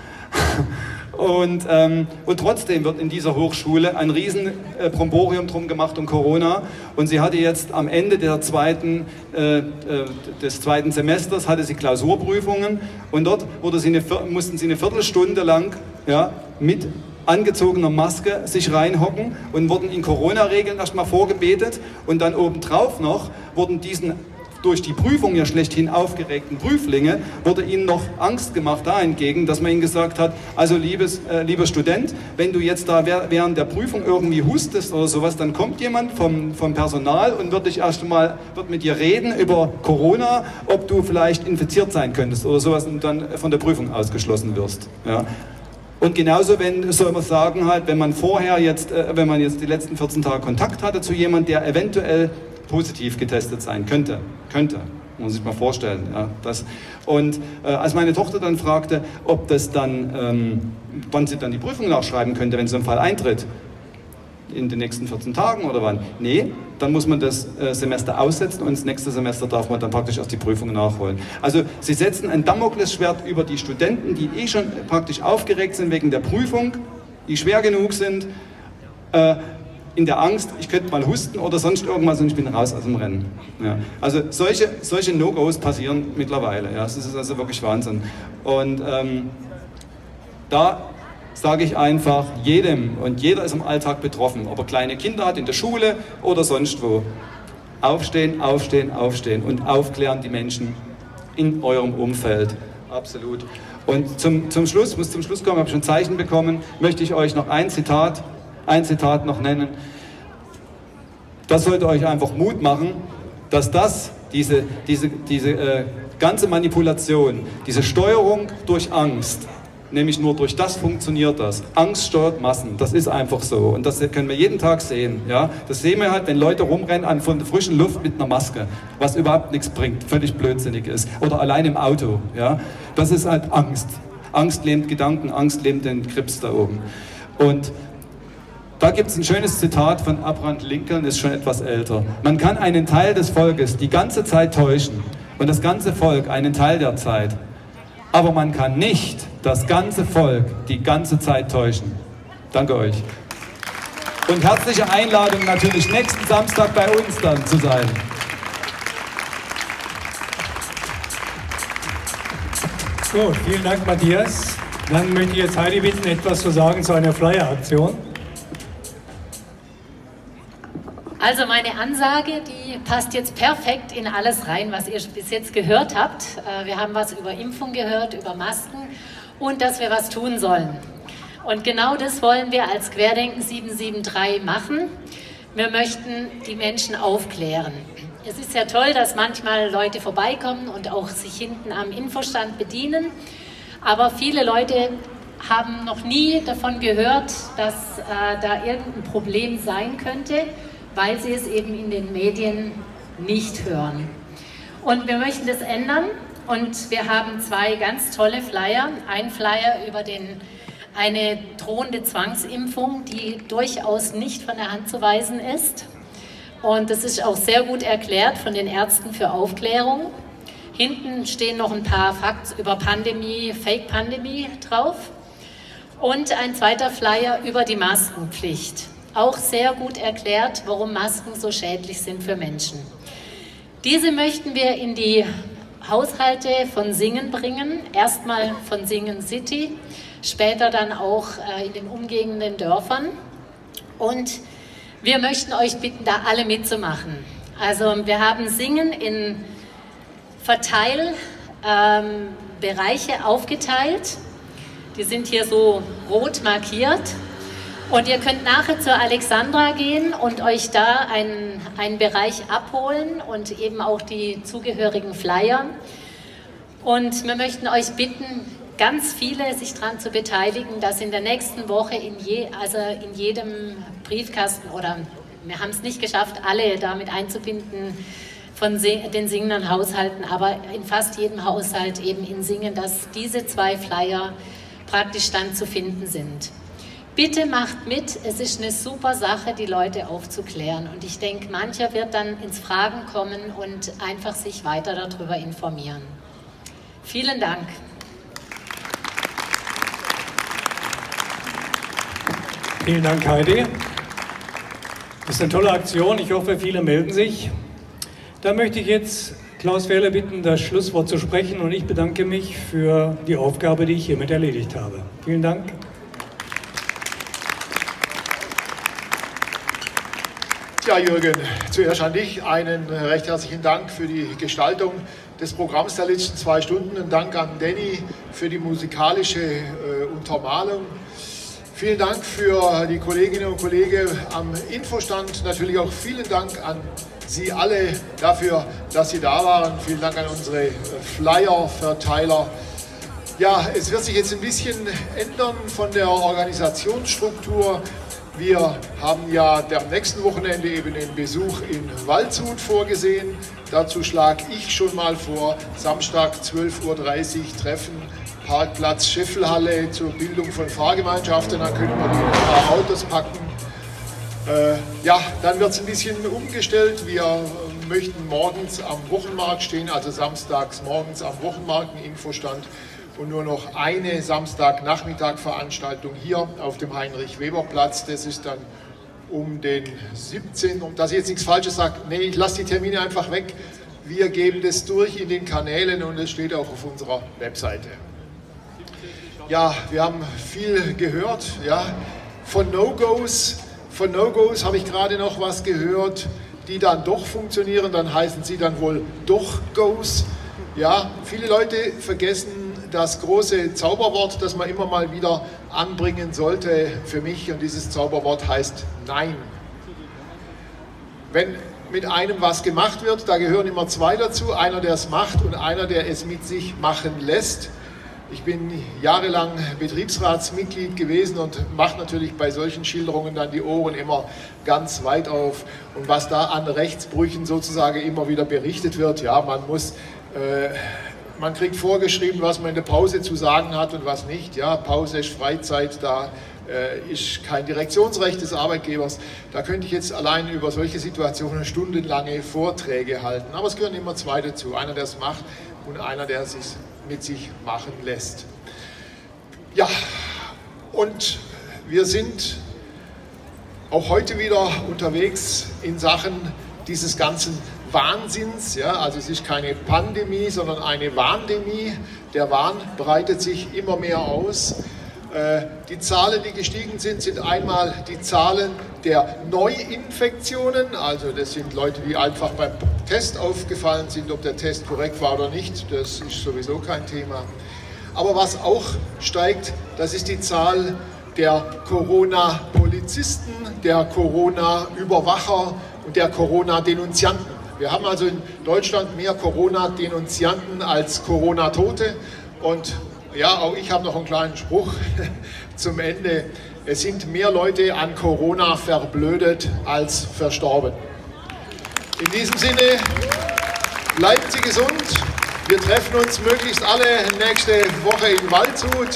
Und, ähm, und trotzdem wird in dieser Hochschule ein riesen äh, Bromborium drum gemacht um Corona. Und sie hatte jetzt am Ende der zweiten, äh, äh, des zweiten Semesters hatte sie Klausurprüfungen. Und dort wurde sie eine, mussten sie eine Viertelstunde lang ja, mit angezogener Maske sich reinhocken und wurden in Corona-Regeln erstmal vorgebetet. Und dann obendrauf noch wurden diesen durch die Prüfung ja schlechthin aufgeregten Prüflinge, wurde ihnen noch Angst gemacht dahingegen, dass man ihnen gesagt hat, also liebes, äh, lieber Student, wenn du jetzt da während der Prüfung irgendwie hustest oder sowas, dann kommt jemand vom, vom Personal und wird dich erst mal, wird mit dir reden über Corona, ob du vielleicht infiziert sein könntest oder sowas und dann von der Prüfung ausgeschlossen wirst. Ja. Und genauso wenn, soll man sagen, halt, wenn man vorher jetzt, äh, wenn man jetzt die letzten vierzehn Tage Kontakt hatte zu jemandem, der eventuell positiv getestet sein könnte, könnte, muss man sich mal vorstellen. Ja, das. Und äh, als meine Tochter dann fragte, ob das dann, ähm, wann sie dann die Prüfung nachschreiben könnte, wenn so ein Fall eintritt, in den nächsten vierzehn Tagen oder wann? Nee, dann muss man das äh, Semester aussetzen und das nächste Semester darf man dann praktisch erst die Prüfung nachholen. Also sie setzen ein Damoklesschwert über die Studenten, die eh schon praktisch aufgeregt sind wegen der Prüfung, die schwer genug sind, äh, in der Angst, ich könnte mal husten oder sonst irgendwas und ich bin raus aus dem Rennen. Ja. Also solche, solche No-Gos passieren mittlerweile. Ja. Das ist also wirklich Wahnsinn. Und ähm, da sage ich einfach jedem, und jeder ist im Alltag betroffen, ob er kleine Kinder hat in der Schule oder sonst wo. Aufstehen, aufstehen, aufstehen und aufklären die Menschen in eurem Umfeld. Absolut. Und zum, zum Schluss, muss zum Schluss kommen, habe ich schon ein Zeichen bekommen, möchte ich euch noch ein Zitat, ein Zitat noch nennen. Das sollte euch einfach Mut machen, dass das, diese, diese, diese äh, ganze Manipulation, diese Steuerung durch Angst, nämlich nur durch das funktioniert das. Angst steuert Massen, das ist einfach so. Und das können wir jeden Tag sehen. Ja? Das sehen wir halt, wenn Leute rumrennen an von der frischen Luft mit einer Maske, was überhaupt nichts bringt, völlig blödsinnig ist. Oder allein im Auto. Ja? Das ist halt Angst. Angst lähmt Gedanken, Angst lähmt den Krebs da oben. Und da gibt es ein schönes Zitat von Abraham Lincoln, ist schon etwas älter. Man kann einen Teil des Volkes die ganze Zeit täuschen und das ganze Volk einen Teil der Zeit. Aber man kann nicht das ganze Volk die ganze Zeit täuschen. Danke euch. Und herzliche Einladung natürlich nächsten Samstag bei uns dann zu sein. Gut, vielen Dank, Matthias. Dann möchte ich jetzt Heidi bitten, etwas zu sagen zu einer Flyer-Aktion. Also meine Ansage, die passt jetzt perfekt in alles rein, was ihr bis jetzt gehört habt. Wir haben was über Impfung gehört, über Masken und dass wir was tun sollen. Und genau das wollen wir als Querdenken sieben sieben drei machen. Wir möchten die Menschen aufklären. Es ist ja toll, dass manchmal Leute vorbeikommen und auch sich hinten am Infostand bedienen. Aber viele Leute haben noch nie davon gehört, dass äh, da irgendein Problem sein könnte, weil sie es eben in den Medien nicht hören. Und wir möchten das ändern und wir haben zwei ganz tolle Flyer. Ein Flyer über den, eine drohende Zwangsimpfung, die durchaus nicht von der Hand zu weisen ist. Und das ist auch sehr gut erklärt von den Ärzten für Aufklärung. Hinten stehen noch ein paar Facts über Pandemie, Fake-Pandemie drauf. Und ein zweiter Flyer über die Maskenpflicht. Auch sehr gut erklärt, warum Masken so schädlich sind für Menschen. Diese möchten wir in die Haushalte von Singen bringen. Erstmal von Singen City, später dann auch äh, in den umliegenden Dörfern. Und wir möchten euch bitten, da alle mitzumachen. Also wir haben Singen in Verteilbereiche ähm, aufgeteilt. Die sind hier so rot markiert. Und ihr könnt nachher zur Alexandra gehen und euch da einen, einen Bereich abholen und eben auch die zugehörigen Flyer. Und wir möchten euch bitten, ganz viele sich daran zu beteiligen, dass in der nächsten Woche in, je, also in jedem Briefkasten, oder wir haben es nicht geschafft, alle damit einzubinden von den singenden Haushalten, aber in fast jedem Haushalt eben in Singen, dass diese zwei Flyer praktisch dann zu finden sind. Bitte macht mit, es ist eine super Sache, die Leute aufzuklären. Und ich denke, mancher wird dann ins Fragen kommen und einfach sich weiter darüber informieren. Vielen Dank. Vielen Dank, Heidi. Das ist eine tolle Aktion. Ich hoffe, viele melden sich. Dann möchte ich jetzt Klaus Wehrle bitten, das Schlusswort zu sprechen. Und ich bedanke mich für die Aufgabe, die ich hiermit erledigt habe. Vielen Dank. Ja, Jürgen, zuerst an dich einen recht herzlichen Dank für die Gestaltung des Programms der letzten zwei Stunden. Ein Dank an Danny für die musikalische äh, Untermalung. Vielen Dank für die Kolleginnen und Kollegen am Infostand. Natürlich auch vielen Dank an Sie alle dafür, dass Sie da waren. Vielen Dank an unsere Flyer-Verteiler. Ja, es wird sich jetzt ein bisschen ändern von der Organisationsstruktur. Wir haben ja am nächsten Wochenende eben den Besuch in Waldshut vorgesehen. Dazu schlage ich schon mal vor, Samstag zwölf Uhr dreißig Treffen, Parkplatz Scheffelhalle zur Bildung von Fahrgemeinschaften. Dann können wir die in ein paar Autos packen. Äh, ja, dann wird es ein bisschen umgestellt. Wir möchten morgens am Wochenmarkt stehen, also samstags morgens am Wochenmarkt, ein Infostand. Und nur noch eine Samstagnachmittag-Veranstaltung hier auf dem Heinrich-Weber-Platz. Das ist dann um den siebzehnten Und dass ich jetzt nichts Falsches sage, nee, ich lasse die Termine einfach weg. Wir geben das durch in den Kanälen und es steht auch auf unserer Webseite. Ja, wir haben viel gehört, ja, von No-Gos. Von No-Gos habe ich gerade noch was gehört, die dann doch funktionieren, dann heißen sie dann wohl doch Goes. Ja, viele Leute vergessen das große Zauberwort, das man immer mal wieder anbringen sollte für mich, und dieses Zauberwort heißt Nein. Wenn mit einem was gemacht wird, da gehören immer zwei dazu, einer, der es macht und einer, der es mit sich machen lässt. Ich bin jahrelang Betriebsratsmitglied gewesen und mache natürlich bei solchen Schilderungen dann die Ohren immer ganz weit auf. Und was da an Rechtsbrüchen sozusagen immer wieder berichtet wird, ja, man muss... Äh, Man kriegt vorgeschrieben, was man in der Pause zu sagen hat und was nicht. Ja, Pause ist Freizeit, da äh, ist kein Direktionsrecht des Arbeitgebers. Da könnte ich jetzt allein über solche Situationen stundenlange Vorträge halten. Aber es gehören immer zwei dazu. Einer, der es macht und einer, der es sich mit sich machen lässt. Ja, und wir sind auch heute wieder unterwegs in Sachen dieses ganzen Wahnsinns, ja, also es ist keine Pandemie, sondern eine Wahndemie. Der Wahn breitet sich immer mehr aus. Äh, die Zahlen, die gestiegen sind, sind einmal die Zahlen der Neuinfektionen, also das sind Leute, die einfach beim Test aufgefallen sind, ob der Test korrekt war oder nicht, das ist sowieso kein Thema. Aber was auch steigt, das ist die Zahl der Corona-Polizisten, der Corona-Überwacher und der Corona-Denunzianten. Wir haben also in Deutschland mehr Corona-Denunzianten als Corona-Tote. Und ja, auch ich habe noch einen kleinen Spruch zum Ende. Es sind mehr Leute an Corona verblödet als verstorben. In diesem Sinne, bleiben Sie gesund. Wir treffen uns möglichst alle nächste Woche in Waldshut.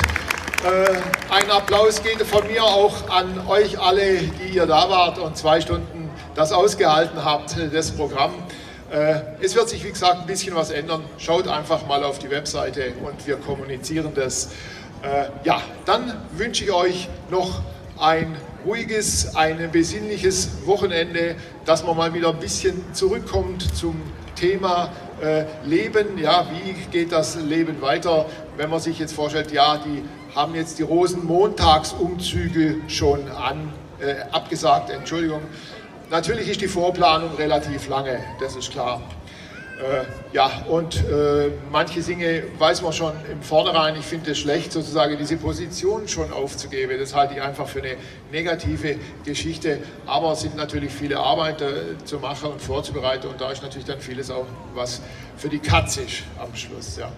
Äh, ein Applaus geht von mir auch an euch alle, die ihr da wart und zwei Stunden das ausgehalten habt, das Programm. Äh, es wird sich, wie gesagt, ein bisschen was ändern. Schaut einfach mal auf die Webseite und wir kommunizieren das. Äh, ja, dann wünsche ich euch noch ein ruhiges, ein besinnliches Wochenende, dass man mal wieder ein bisschen zurückkommt zum Thema äh, Leben. Ja, wie geht das Leben weiter? Wenn man sich jetzt vorstellt, ja, die haben jetzt die Rosenmontagsumzüge schon an, äh, abgesagt, Entschuldigung. Natürlich ist die Vorplanung relativ lange, das ist klar. Äh, ja, und äh, manche Dinge weiß man schon im Vornherein. Ich finde es schlecht, sozusagen diese Position schon aufzugeben. Das halte ich einfach für eine negative Geschichte. Aber es sind natürlich viele Arbeiten äh, zu machen und vorzubereiten. Und da ist natürlich dann vieles auch was für die Katze ist am Schluss. Ja.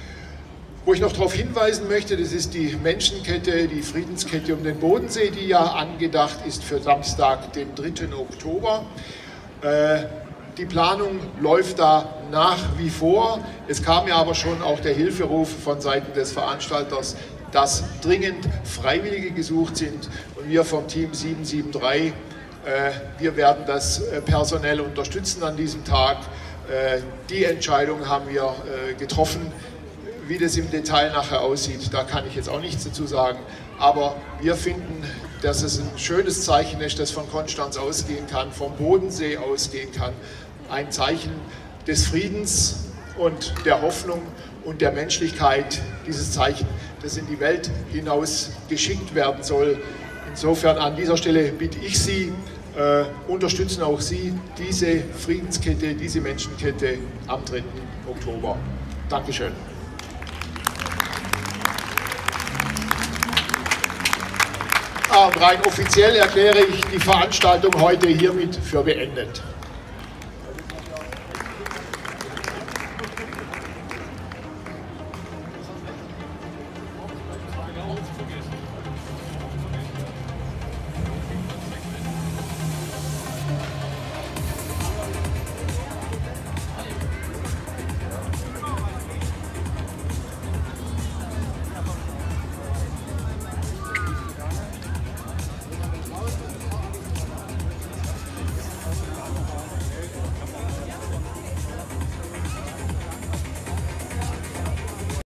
Wo ich noch darauf hinweisen möchte, das ist die Menschenkette, die Friedenskette um den Bodensee, die ja angedacht ist für Samstag, den dritten Oktober. Äh, die Planung läuft da nach wie vor. Es kam ja aber schon auch der Hilferuf von Seiten des Veranstalters, dass dringend Freiwillige gesucht sind. Und wir vom Team sieben sieben drei, äh, wir werden das äh, personell unterstützen an diesem Tag. Äh, die Entscheidung haben wir äh, getroffen. Wie das im Detail nachher aussieht, da kann ich jetzt auch nichts dazu sagen. Aber wir finden, dass es ein schönes Zeichen ist, das von Konstanz ausgehen kann, vom Bodensee ausgehen kann. Ein Zeichen des Friedens und der Hoffnung und der Menschlichkeit. Dieses Zeichen, das in die Welt hinaus geschickt werden soll. Insofern an dieser Stelle bitte ich Sie, äh, unterstützen auch Sie diese Friedenskette, diese Menschenkette am dritten Oktober. Dankeschön. Rein offiziell erkläre ich die Veranstaltung heute hiermit für beendet.